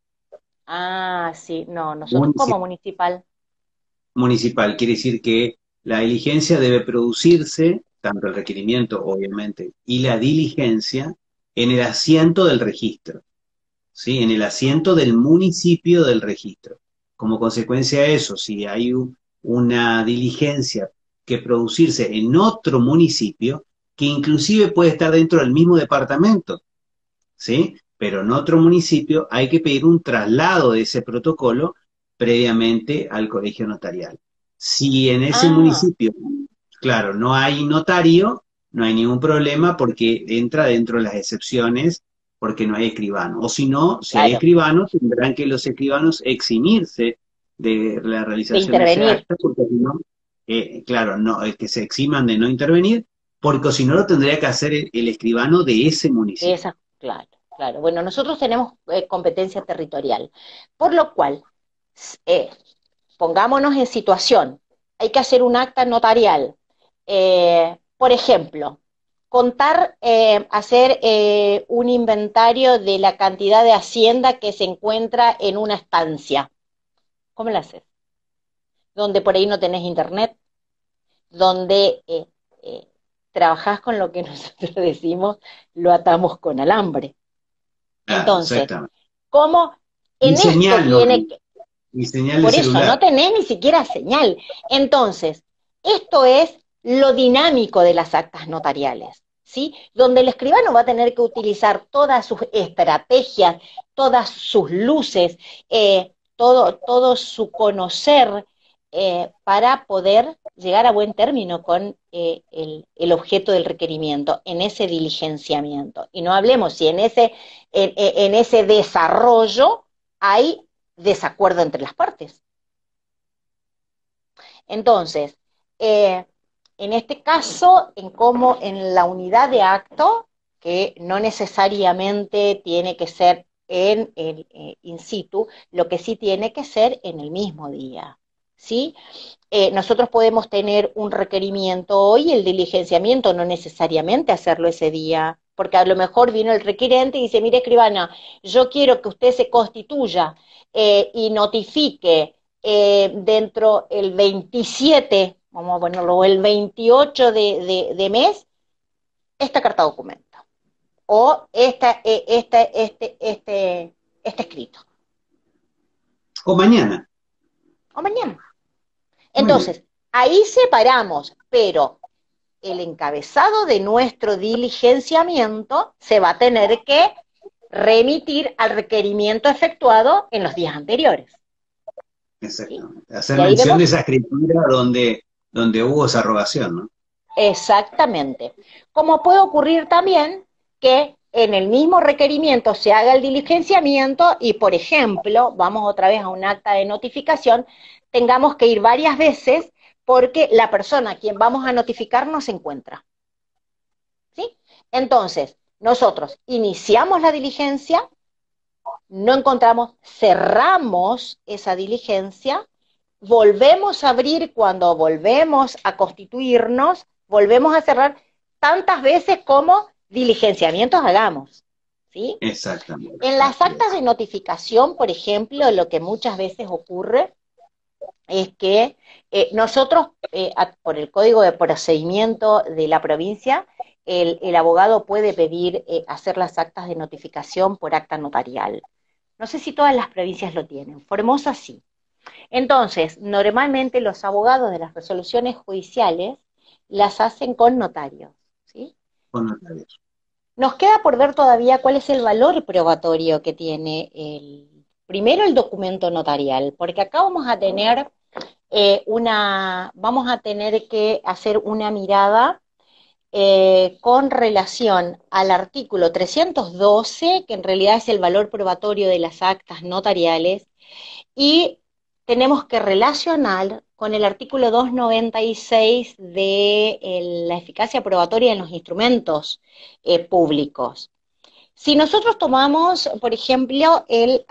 B: Ah, sí, no, nosotros como
A: Municipal.
B: municipal.
A: Municipal quiere decir que la diligencia debe producirse, tanto el requerimiento, obviamente, y la diligencia, en el asiento del registro. ¿Sí? En el asiento del municipio del registro. Como consecuencia de eso, si hay una diligencia que producirse en otro municipio, que inclusive puede estar dentro del mismo departamento, ¿sí? Pero en otro municipio hay que pedir un traslado de ese protocolo previamente al colegio notarial. Si en ese
B: Ah,
A: municipio, claro, no hay notario, no hay ningún problema porque entra dentro de las excepciones porque no hay escribano. O si no, si hay
B: claro,
A: escribanos, tendrán que los escribanos eximirse de la
B: de
A: realización de ese
B: intervenir.
A: acta, porque si no, claro, no, es que se eximan de no intervenir, porque si no lo tendría que hacer el escribano de ese municipio.
B: Esa, claro, claro. Bueno, nosotros tenemos competencia territorial, por lo cual, eh, pongámonos en situación, hay que hacer un acta notarial. Por ejemplo, contar, hacer un inventario de la cantidad de hacienda que se encuentra en una estancia. ¿Cómo lo haces? Donde por ahí no tenés internet, donde eh, trabajás con lo que nosotros decimos, lo atamos con alambre.
A: Claro,
B: Entonces,
A: exactamente.
B: ¿cómo
A: Ni
B: en esto
A: señal no hay,
B: tiene que,
A: ni señal de
B: por eso,
A: celular.
B: no tenés ni siquiera señal? Entonces, esto es lo dinámico de las actas notariales, ¿sí? Donde el escribano va a tener que utilizar todas sus estrategias, todas sus luces, todo su conocer para poder llegar a buen término con el objeto del requerimiento, en ese diligenciamiento. Y no hablemos si en ese desarrollo hay desacuerdo entre las partes. Entonces, eh, en este caso, en la unidad de acto, que no necesariamente tiene que ser en el in situ, lo que sí tiene que ser en el mismo día, ¿sí? Nosotros podemos tener un requerimiento hoy, el diligenciamiento no necesariamente hacerlo ese día, porque a lo mejor vino el requerente y dice, mire escribana, yo quiero que usted se constituya y notifique dentro el 27, vamos a ponerlo, o el 28 de mes, esta carta documento, o este escrito,
A: O mañana.
B: o mañana.
A: Muy bien.
B: Entonces, ahí separamos, pero el encabezado de nuestro diligenciamiento se va a tener que remitir al requerimiento efectuado en los días anteriores, ¿sí?
A: Exactamente.
B: Y
A: Hacer
B: ahí
A: mención de
B: vemos
A: esa escritura donde hubo esa rogación, ¿no?
B: exactamente. Como puede ocurrir también que en el mismo requerimiento se haga el diligenciamiento y, por ejemplo, vamos otra vez a un acta de notificación, tengamos que ir varias veces porque la persona a quien vamos a notificar no se encuentra, ¿sí? Entonces, nosotros iniciamos la diligencia, no encontramos, cerramos esa diligencia, volvemos a abrir cuando volvemos a constituirnos, volvemos a cerrar tantas veces como diligenciamientos hagamos, ¿sí?
A: Exactamente.
B: En las
A: Así
B: actas
A: es.
B: de notificación, por ejemplo, lo que muchas veces ocurre es que nosotros, por el Código de Procedimiento de la provincia, el abogado puede pedir hacer las actas de notificación por acta notarial. No sé si todas las provincias lo tienen. Formosa sí. Entonces, normalmente los abogados de las resoluciones judiciales las hacen con notarios, ¿sí?
A: Con notarios.
B: Nos queda por ver todavía cuál es el valor probatorio que tiene primero el documento notarial, porque acá vamos a tener vamos a tener que hacer una mirada con relación al artículo 312, que en realidad es el valor probatorio de las actas notariales, y tenemos que relacionar con el artículo 296 de la eficacia probatoria en los instrumentos públicos. Si nosotros tomamos, por ejemplo,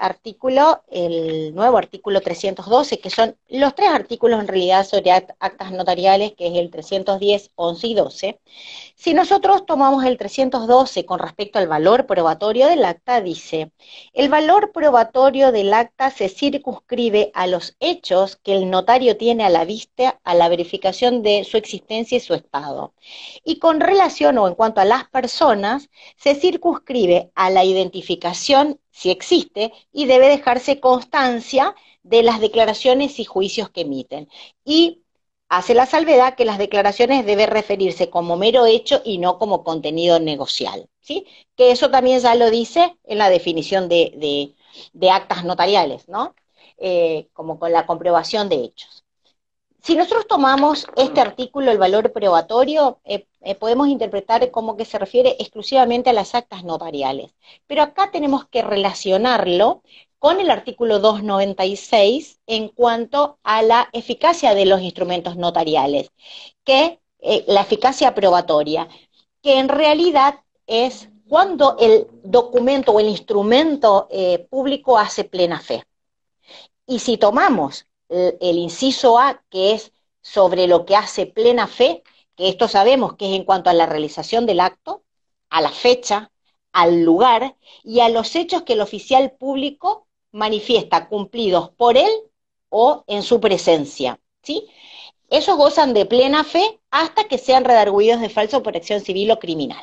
B: el nuevo artículo 312, que son los tres artículos en realidad sobre actas notariales, que es el 310, 11 y 12, si nosotros tomamos el 312 con respecto al valor probatorio del acta, dice, el valor probatorio del acta se circunscribe a los hechos que el notario tiene a la vista a la verificación de su existencia y su estado. Y con relación o en cuanto a las personas, se circunscribe a la identificación, si existe, y debe dejarse constancia de las declaraciones y juicios que emiten. Y hace la salvedad que las declaraciones deben referirse como mero hecho y no como contenido negocial, ¿sí? Que eso también ya lo dice en la definición de actas notariales, ¿no? Como con la comprobación de hechos. Si nosotros tomamos este artículo, el valor probatorio, podemos interpretar como que se refiere exclusivamente a las actas notariales. Pero acá tenemos que relacionarlo con el artículo 296 en cuanto a la eficacia de los instrumentos notariales, que la eficacia probatoria, que en realidad es cuando el documento o el instrumento público hace plena fe. Y si tomamos el inciso A, que es sobre lo que hace plena fe, que esto sabemos que es en cuanto a la realización del acto, a la fecha, al lugar y a los hechos que el oficial público manifiesta cumplidos por él o en su presencia, ¿sí? Esos gozan de plena fe hasta que sean redarguidos de falso por acción civil o criminal.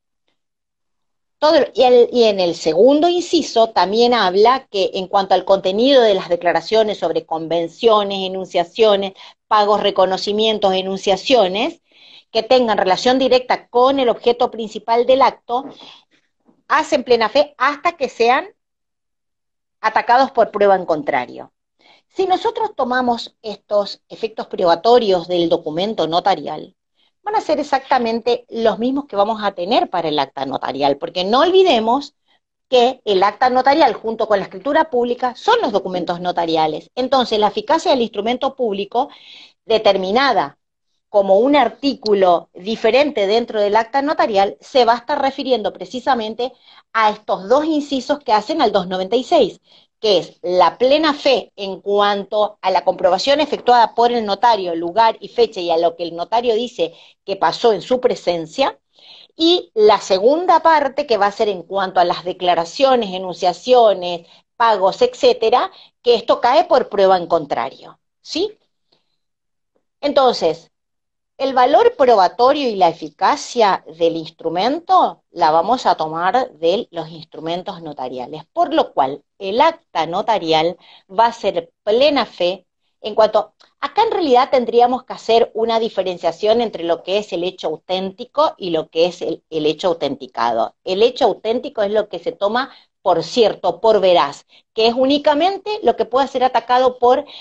B: Y en el segundo inciso también habla que en cuanto al contenido de las declaraciones sobre convenciones, enunciaciones, pagos, reconocimientos, enunciaciones, que tengan relación directa con el objeto principal del acto, hacen plena fe hasta que sean atacados por prueba en contrario. Si nosotros tomamos estos efectos probatorios del documento notarial, van a ser exactamente los mismos que vamos a tener para el acta notarial, porque no olvidemos que el acta notarial junto con la escritura pública son los documentos notariales. Entonces, la eficacia del instrumento público, determinada como un artículo diferente dentro del acta notarial, se va a estar refiriendo precisamente a estos dos incisos que hacen al 296, que es la plena fe en cuanto a la comprobación efectuada por el notario, lugar y fecha, y a lo que el notario dice que pasó en su presencia, y la segunda parte, que va a ser en cuanto a las declaraciones, enunciaciones, pagos, etcétera, que esto cae por prueba en contrario, ¿sí? Entonces, el valor probatorio y la eficacia del instrumento la vamos a tomar de los instrumentos notariales, por lo cual el acta notarial va a ser plena fe en cuanto... Acá en realidad tendríamos que hacer una diferenciación entre lo que es el hecho auténtico y lo que es el hecho autenticado. El hecho auténtico es lo que se toma por cierto, por veraz, que es únicamente lo que puede ser atacado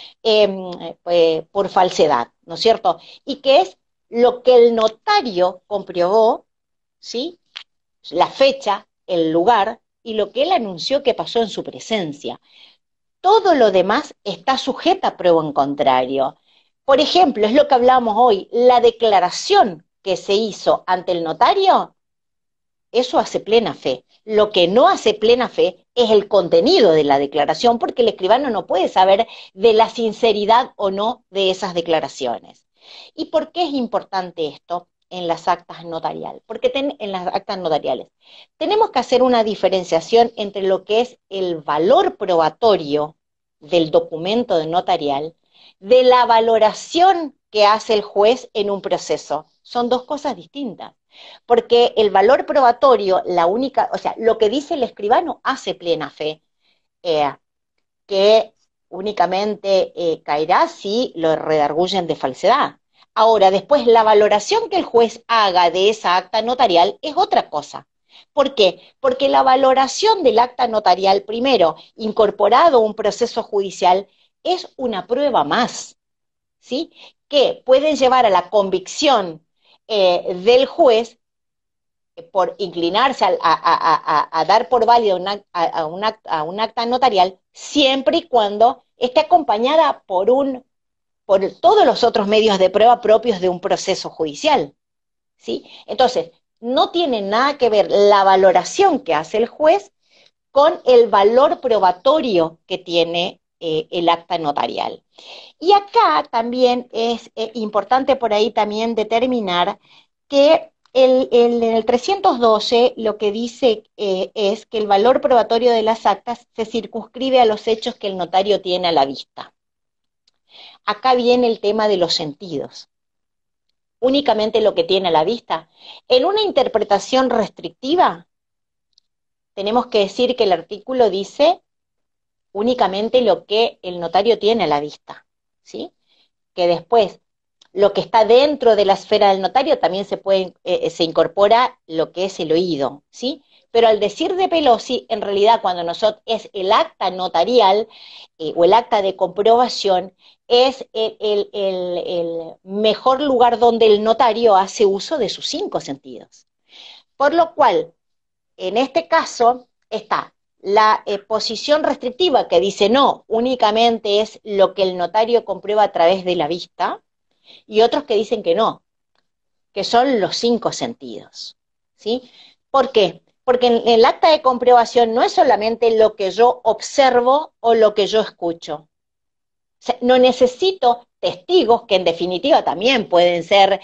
B: por falsedad, ¿no es cierto? Y que es lo que el notario comprobó, ¿sí? La fecha, el lugar y lo que él anunció que pasó en su presencia. Todo lo demás está sujeta a prueba en contrario. Por ejemplo, es lo que hablamos hoy, la declaración que se hizo ante el notario, eso hace plena fe. Lo que no hace plena fe es el contenido de la declaración, porque el escribano no puede saber de la sinceridad o no de esas declaraciones. ¿Y por qué es importante esto en las actas notariales? Porque en las actas notariales tenemos que hacer una diferenciación entre lo que es el valor probatorio del documento notarial, de la valoración que hace el juez en un proceso. Son dos cosas distintas. Porque el valor probatorio, la única, o sea, lo que dice el escribano hace plena fe, eh, que únicamente caerá si lo redarguyen de falsedad. Ahora, después, la valoración que el juez haga de esa acta notarial es otra cosa. ¿Por qué? Porque la valoración del acta notarial, primero, incorporado a un proceso judicial, es una prueba más, ¿sí? Que pueden llevar a la convicción del juez por inclinarse a dar por válido un acta notarial, siempre y cuando esté acompañada por todos los otros medios de prueba propios de un proceso judicial, ¿sí? Entonces, no tiene nada que ver la valoración que hace el juez con el valor probatorio que tiene el acta notarial. Y acá también es importante por ahí también determinar que en el 312 lo que dice es que el valor probatorio de las actas se circunscribe a los hechos que el notario tiene a la vista. Acá viene el tema de los sentidos. Únicamente lo que tiene a la vista. En una interpretación restrictiva, tenemos que decir que el artículo dice únicamente lo que el notario tiene a la vista, ¿sí? Que después lo que está dentro de la esfera del notario también se incorpora lo que es el oído, ¿sí? Pero al decir de Pelosi, en realidad cuando nosotros es el acta notarial o el acta de comprobación, es el mejor lugar donde el notario hace uso de sus 5 sentidos. Por lo cual, en este caso, está la posición restrictiva que dice no, únicamente es lo que el notario comprueba a través de la vista, y otros que dicen que no, que son los 5 sentidos, ¿sí? ¿Por qué? Porque en el acta de comprobación no es solamente lo que yo observo o lo que yo escucho, sea, no necesito testigos que en definitiva también pueden ser,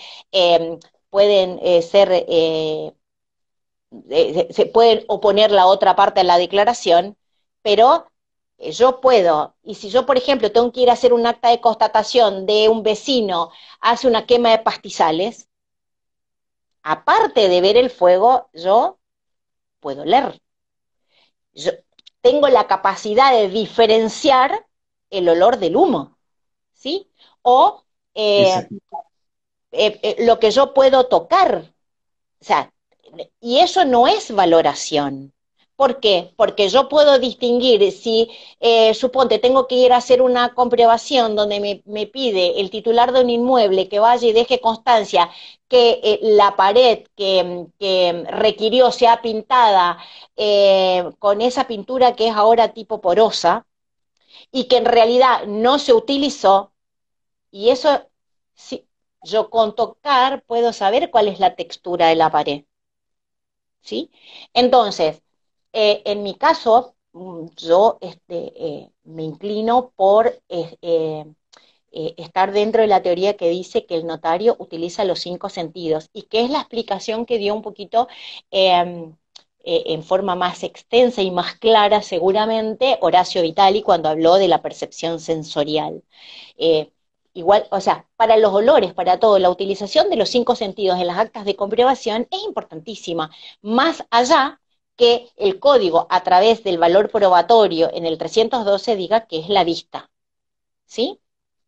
B: se pueden oponer la otra parte a la declaración, pero yo puedo, y si yo, por ejemplo, tengo que ir a hacer un acta de constatación de un vecino, hace una quema de pastizales, aparte de ver el fuego, yo puedo leer. Yo tengo la capacidad de diferenciar el olor del humo, ¿sí? O eh,
A: Exacto.
B: lo que yo puedo tocar. O sea, y eso no es valoración. ¿Por qué? Porque yo puedo distinguir si, suponte, tengo que ir a hacer una comprobación donde me pide el titular de un inmueble que vaya y deje constancia que la pared que requirió sea pintada con esa pintura que es ahora tipo porosa y que en realidad no se utilizó, y eso, sí, yo con tocar puedo saber cuál es la textura de la pared. ¿Sí? Entonces, en mi caso, yo me inclino por estar dentro de la teoría que dice que el notario utiliza los cinco sentidos y que es la explicación que dio un poquito eh, en forma más extensa y más clara seguramente Horacio Vitali cuando habló de la percepción sensorial. Eh, Igual, o sea, para los olores, para todo, la utilización de los cinco sentidos en las actas de comprobación es importantísima, más allá que el código a través del valor probatorio en el 312 diga que es la vista, ¿sí?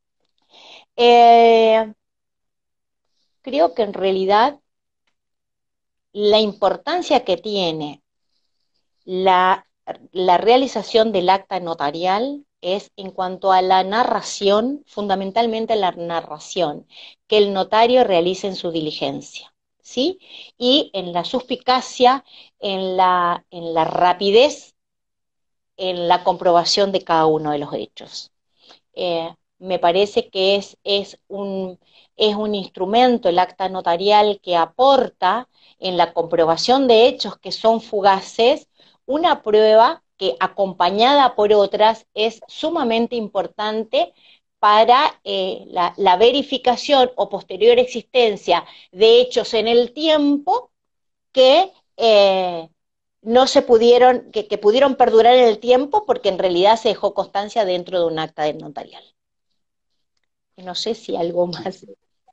B: Eh, Creo que en realidad la importancia que tiene la, la realización del acta notarial es en cuanto a la narración, fundamentalmente la narración que el notario realice en su diligencia, ¿sí? Y en la suspicacia, en la rapidez, en la comprobación de cada uno de los hechos. Me parece que es un instrumento, el acta notarial, que aporta en la comprobación de hechos que son fugaces una prueba que acompañada por otras es sumamente importante para la verificación o posterior existencia de hechos en el tiempo que no se pudieron, que pudieron perdurar en el tiempo porque en realidad se dejó constancia dentro de un acta de notarial. No sé si algo más.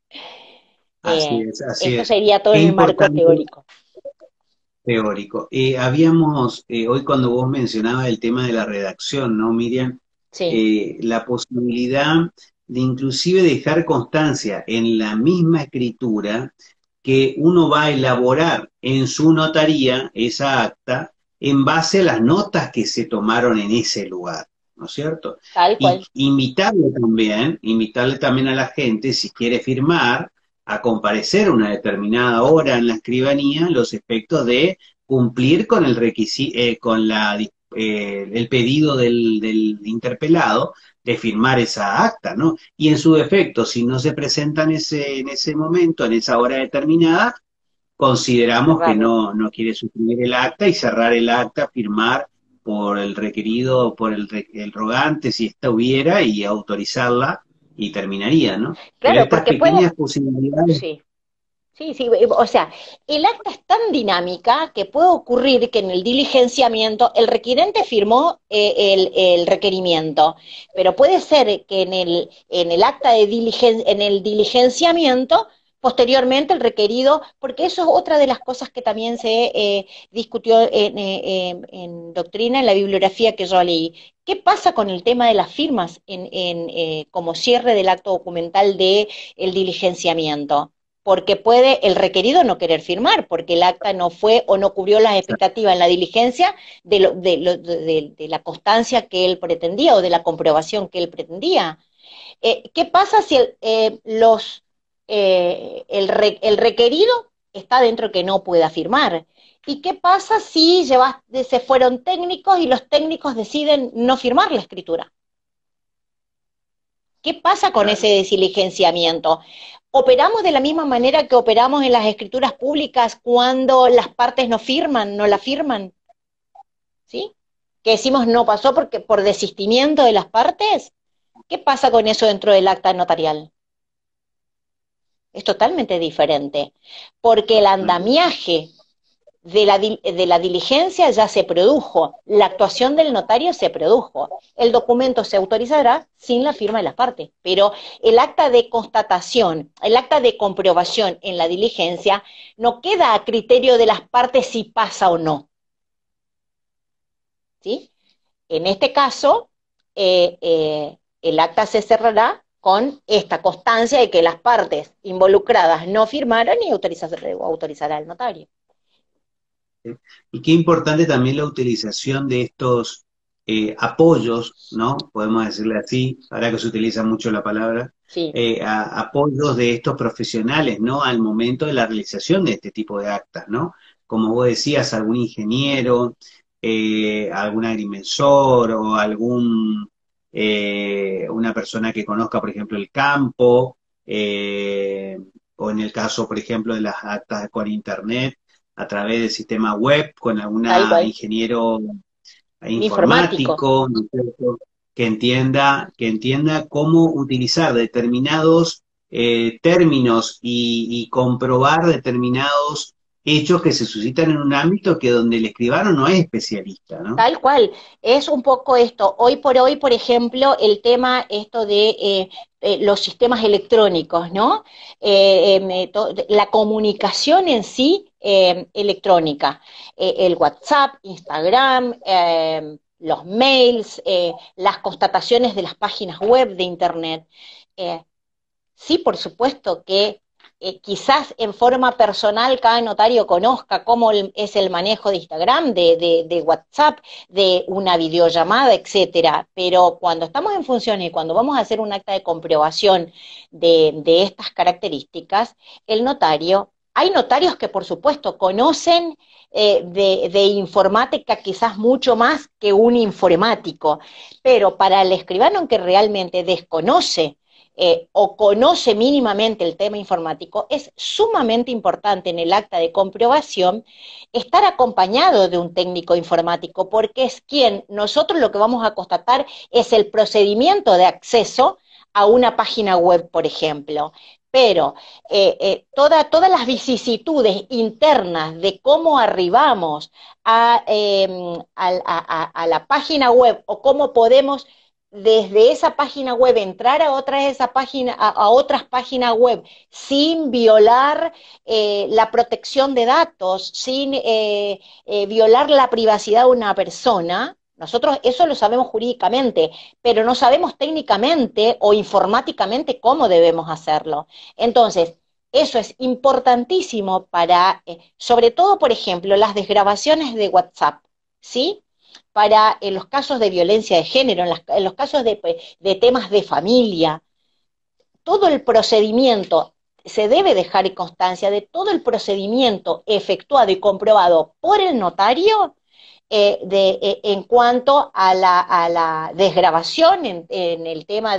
A: Así es, así
B: Esto
A: es.
B: sería todo
A: Qué
B: en el marco
A: importante
B: teórico.
A: teórico. Hoy cuando vos mencionabas el tema de la redacción, ¿no, Miriam?
B: Sí,
A: La posibilidad de inclusive dejar constancia en la misma escritura que uno va a elaborar en su notaría esa acta en base a las notas que se tomaron en ese lugar, ¿no es cierto?
B: tal
A: Y
B: cual.
A: invitarle también a la gente, si quiere firmar, a comparecer una determinada hora en la escribanía, los efectos de cumplir con el requisito, el pedido del interpelado de firmar esa acta, ¿no? Y en su defecto, si no se presenta en ese momento, en esa hora determinada, consideramos que
B: Cerrarla.
A: no quiere suscribir el acta y cerrar el acta, firmar por el requerido, por el rogante, si esta hubiera, y autorizarla y terminaría, ¿no? Pero
B: Claro,
A: estas
B: porque puede,
A: pequeñas posibilidades,
B: sí, sí, sí, o sea, el acta es tan dinámica que puede ocurrir que en el diligenciamiento el requirente firmó el requerimiento, pero puede ser que en el acta de en el diligenciamiento, posteriormente el requerido, porque eso es otra de las cosas que también se discutió en doctrina, en la bibliografía que yo leí. ¿Qué pasa con el tema de las firmas como cierre del acto documental de el diligenciamiento? Porque puede el requerido no querer firmar, porque el acta no fue o no cubrió las expectativas en la diligencia de la constancia que él pretendía o de la comprobación que él pretendía. ¿Qué pasa si el requerido está dentro que no pueda firmar? ¿Y qué pasa si se fueron técnicos y los técnicos deciden no firmar la escritura? ¿Qué pasa con ese
A: claro.
B: diligenciamiento? ¿Operamos de la misma manera que operamos en las escrituras públicas cuando las partes no firman, no la firman? ¿Sí? Que decimos no pasó porque por desistimiento de las partes. ¿Qué pasa con eso dentro del acta notarial? Es totalmente diferente, porque el andamiaje de la diligencia ya se produjo, la actuación del notario se produjo, el documento se autorizará sin la firma de las partes, pero el acta de constatación, el acta de comprobación en la diligencia no queda a criterio de las partes si pasa o no, ¿sí? En este caso, el acta se cerrará con esta constancia de que las partes involucradas no firmaron y autorizará al notario.
A: Y qué importante también la utilización de estos apoyos, ¿no? Podemos decirle así, ahora que se utiliza mucho la palabra,
B: Sí,
A: apoyos de estos profesionales, ¿no? Al momento de la realización de este tipo de actas, ¿no? Como vos decías, algún ingeniero, algún agrimensor o una persona que conozca, por ejemplo, el campo, o en el caso, por ejemplo, de las actas con internet a través del sistema web con
B: tal
A: alguna
B: cual.
A: ingeniero
B: Informático.
A: informático, ¿no es cierto? Que entienda cómo utilizar determinados términos y comprobar determinados hechos que se suscitan en un ámbito que donde el escribano no es especialista, ¿no?
B: Tal cual, es un poco esto. Hoy por hoy, por ejemplo, el tema esto de los sistemas electrónicos, ¿no? La comunicación en sí electrónica, el WhatsApp, Instagram, los mails, las constataciones de las páginas web de Internet. Eh, Sí, por supuesto que quizás en forma personal cada notario conozca cómo es el manejo de Instagram, de WhatsApp, de una videollamada, etcétera. Pero cuando estamos en funciones y cuando vamos a hacer un acta de comprobación de estas características, el notario, hay notarios que por supuesto conocen de informática quizás mucho más que un informático, pero para el escribano que realmente desconoce o conoce mínimamente el tema informático, es sumamente importante en el acta de comprobación estar acompañado de un técnico informático, porque es quien nosotros lo que vamos a constatar es el procedimiento de acceso a una página web, por ejemplo. Pero todas las vicisitudes internas de cómo arribamos a la página web o cómo podemos desde esa página web entrar a otras páginas web sin violar la protección de datos, sin violar la privacidad de una persona. Nosotros eso lo sabemos jurídicamente, pero no sabemos técnicamente o informáticamente cómo debemos hacerlo. Entonces, eso es importantísimo para, sobre todo, por ejemplo, las desgrabaciones de WhatsApp, ¿sí? Para en los casos de violencia de género, en los casos de temas de familia, todo el procedimiento, se debe dejar constancia de todo el procedimiento efectuado y comprobado por el notario en cuanto a la desgrabación en el tema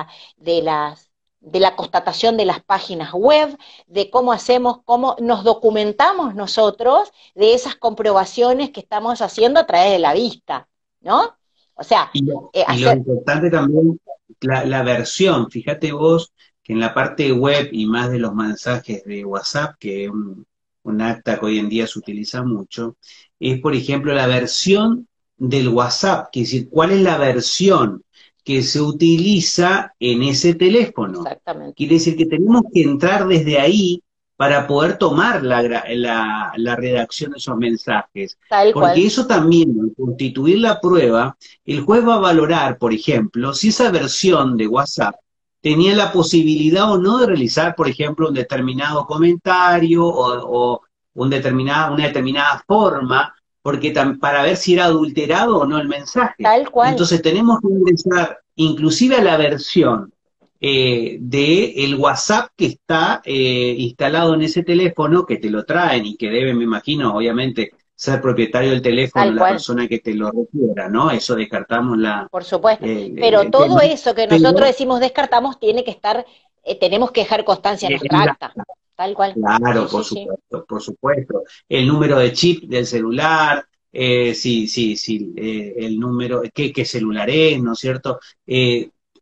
B: de la constatación de las páginas web, de cómo hacemos, cómo nos documentamos nosotros de esas comprobaciones que estamos haciendo a través de la vista, ¿no? O sea,
A: Y lo
B: hacer,
A: importante también, la versión, fíjate vos que en la parte web y más de los mensajes de WhatsApp, que es un acta que hoy en día se utiliza mucho, es por ejemplo la versión del WhatsApp, que es decir, cuál es la versión que se utiliza en ese teléfono.
B: exactamente,
A: Quiere decir que tenemos que entrar desde ahí para poder tomar la redacción de esos mensajes,
B: tal
A: porque
B: cual,
A: eso también, al constituir la prueba, el juez va a valorar, por ejemplo, si esa versión de WhatsApp tenía la posibilidad o no de realizar, por ejemplo, un determinado comentario o una determinada forma, porque para ver si era adulterado o no el mensaje.
B: tal cual.
A: Entonces tenemos que ingresar inclusive a la versión de el WhatsApp que está instalado en ese teléfono, que te lo traen y que debe, me imagino, obviamente, ser propietario del teléfono
B: Tal
A: la
B: cual.
A: persona que te lo requiera, ¿no? Eso descartamos
B: Por supuesto. Pero
A: el tema.
B: todo eso que nosotros
A: Pero
B: decimos descartamos tiene que estar, tenemos que dejar constancia en nuestra
A: en la-
B: acta. Tal cual. Sí,
A: claro,
B: sí, sí.
A: por supuesto. El número de chip del celular, sí, sí, sí, el número, qué celular es, ¿no es cierto?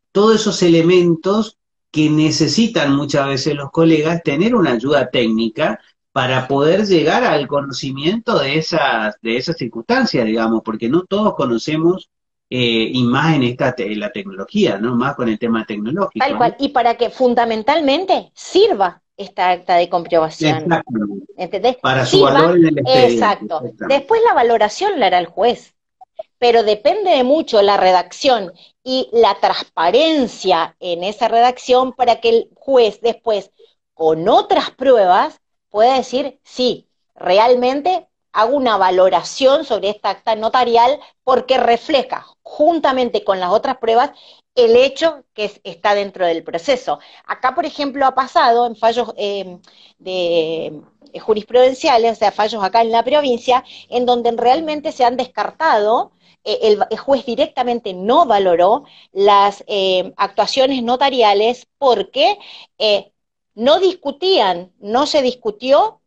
A: todos esos elementos que necesitan muchas veces los colegas tener una ayuda técnica para poder llegar al conocimiento de esas circunstancias, digamos, porque no todos conocemos, y más en la tecnología, ¿no? Más con el tema
B: Tal
A: tecnológico,
B: cual,
A: ¿no?
B: y para que fundamentalmente sirva esta acta de comprobación,
A: Exactamente.
B: ¿entendés?
A: Para su
B: Sirva,
A: valor en el expediente,
B: exacto.
A: exactamente.
B: Después la valoración la hará el juez, pero depende de mucho la redacción y la transparencia en esa redacción para que el juez después, con otras pruebas, pueda decir, sí, realmente hago una valoración sobre esta acta notarial porque refleja, juntamente con las otras pruebas, el hecho que está dentro del proceso. Acá, por ejemplo, ha pasado en fallos de jurisprudenciales, o sea, fallos acá en la provincia, en donde realmente se han descartado, el juez directamente no valoró las actuaciones notariales porque no discutían, no se discutió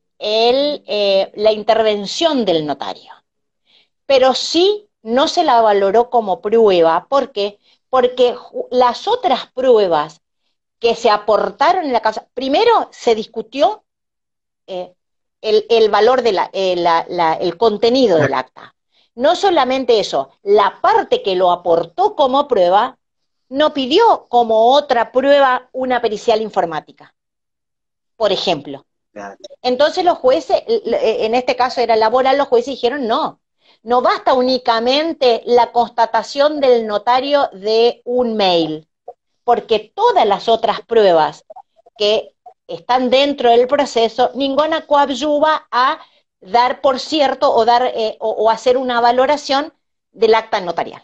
B: la intervención del notario, pero sí no se la valoró como prueba. ¿Por qué? Porque las otras pruebas que se aportaron en la causa, primero se discutió eh, el valor de el contenido del acta. No solamente eso, la parte que lo aportó como prueba no pidió como otra prueba una pericial informática, por ejemplo.
A: Claro.
B: Entonces los jueces, en este caso era laboral, los jueces dijeron no, no basta únicamente la constatación del notario de un mail, porque todas las otras pruebas que están dentro del proceso, ninguna coadyuva a dar por cierto o dar o hacer una valoración del acta notarial.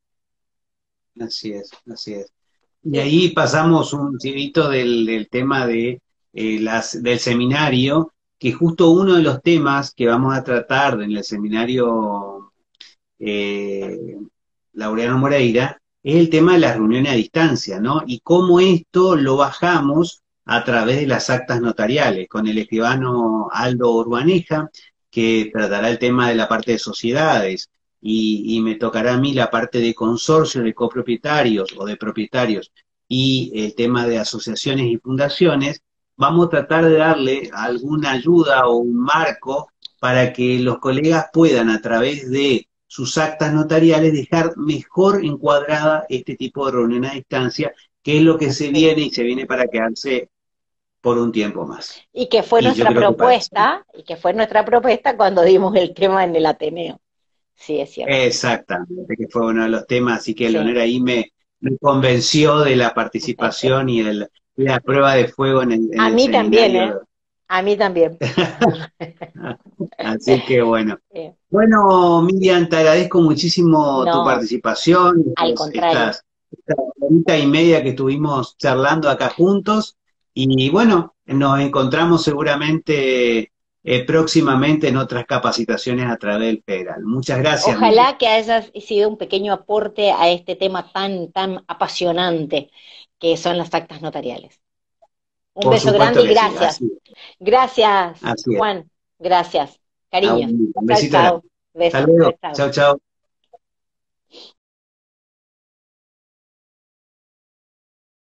A: Así es, así es. Y
B: Eh,
A: ahí pasamos un tirito del tema del seminario, que justo uno de los temas que vamos a tratar en el seminario, eh, Laureano Moreira, es el tema de las reuniones a distancia, ¿no? Y cómo esto lo bajamos a través de las actas notariales, con el escribano Aldo Urbaneja, que tratará el tema de la parte de sociedades, y me tocará a mí la parte de consorcios de copropietarios o de propietarios, y el tema de asociaciones y fundaciones. Vamos a tratar de darle alguna ayuda o un marco para que los colegas puedan, a través de sus actas notariales, dejar mejor encuadrada este tipo de reunión a distancia, que es lo que se
B: sí.
A: viene y se viene para quedarse por un tiempo más.
B: Y que fue
A: Y yo
B: nuestra
A: creo que para eso.
B: propuesta, y que fue nuestra propuesta cuando dimos el tema en el Ateneo. Sí, es cierto.
A: Exactamente, que fue uno de los temas, así que
B: Sí.
A: Leonel ahí me convenció de la participación y de la prueba de fuego en
B: A
A: el
B: mí también, ¿eh?
A: seminario.
B: A mí también.
A: Así que bueno.
B: Eh,
A: Bueno, Miriam, te agradezco muchísimo tu
B: no,
A: participación,
B: al contrario.
A: esta horita y media que estuvimos charlando acá juntos. Y bueno, nos encontramos seguramente, próximamente en otras capacitaciones a través del Federal. Muchas gracias, Miriam.
B: Ojalá que haya sido un pequeño aporte a este tema tan, tan apasionante que son las actas notariales. Un
A: Por
B: beso grande
A: supuesto
B: y
A: que sí,
B: gracias. Gracias,
A: así es.
B: Juan. Gracias.
A: Ah,
B: Cariño.
A: un
B: Chao,
A: besito grande.
B: chao.
A: Hasta
B: Besos. Chao,
A: luego.
B: chao.
A: Chau, chau.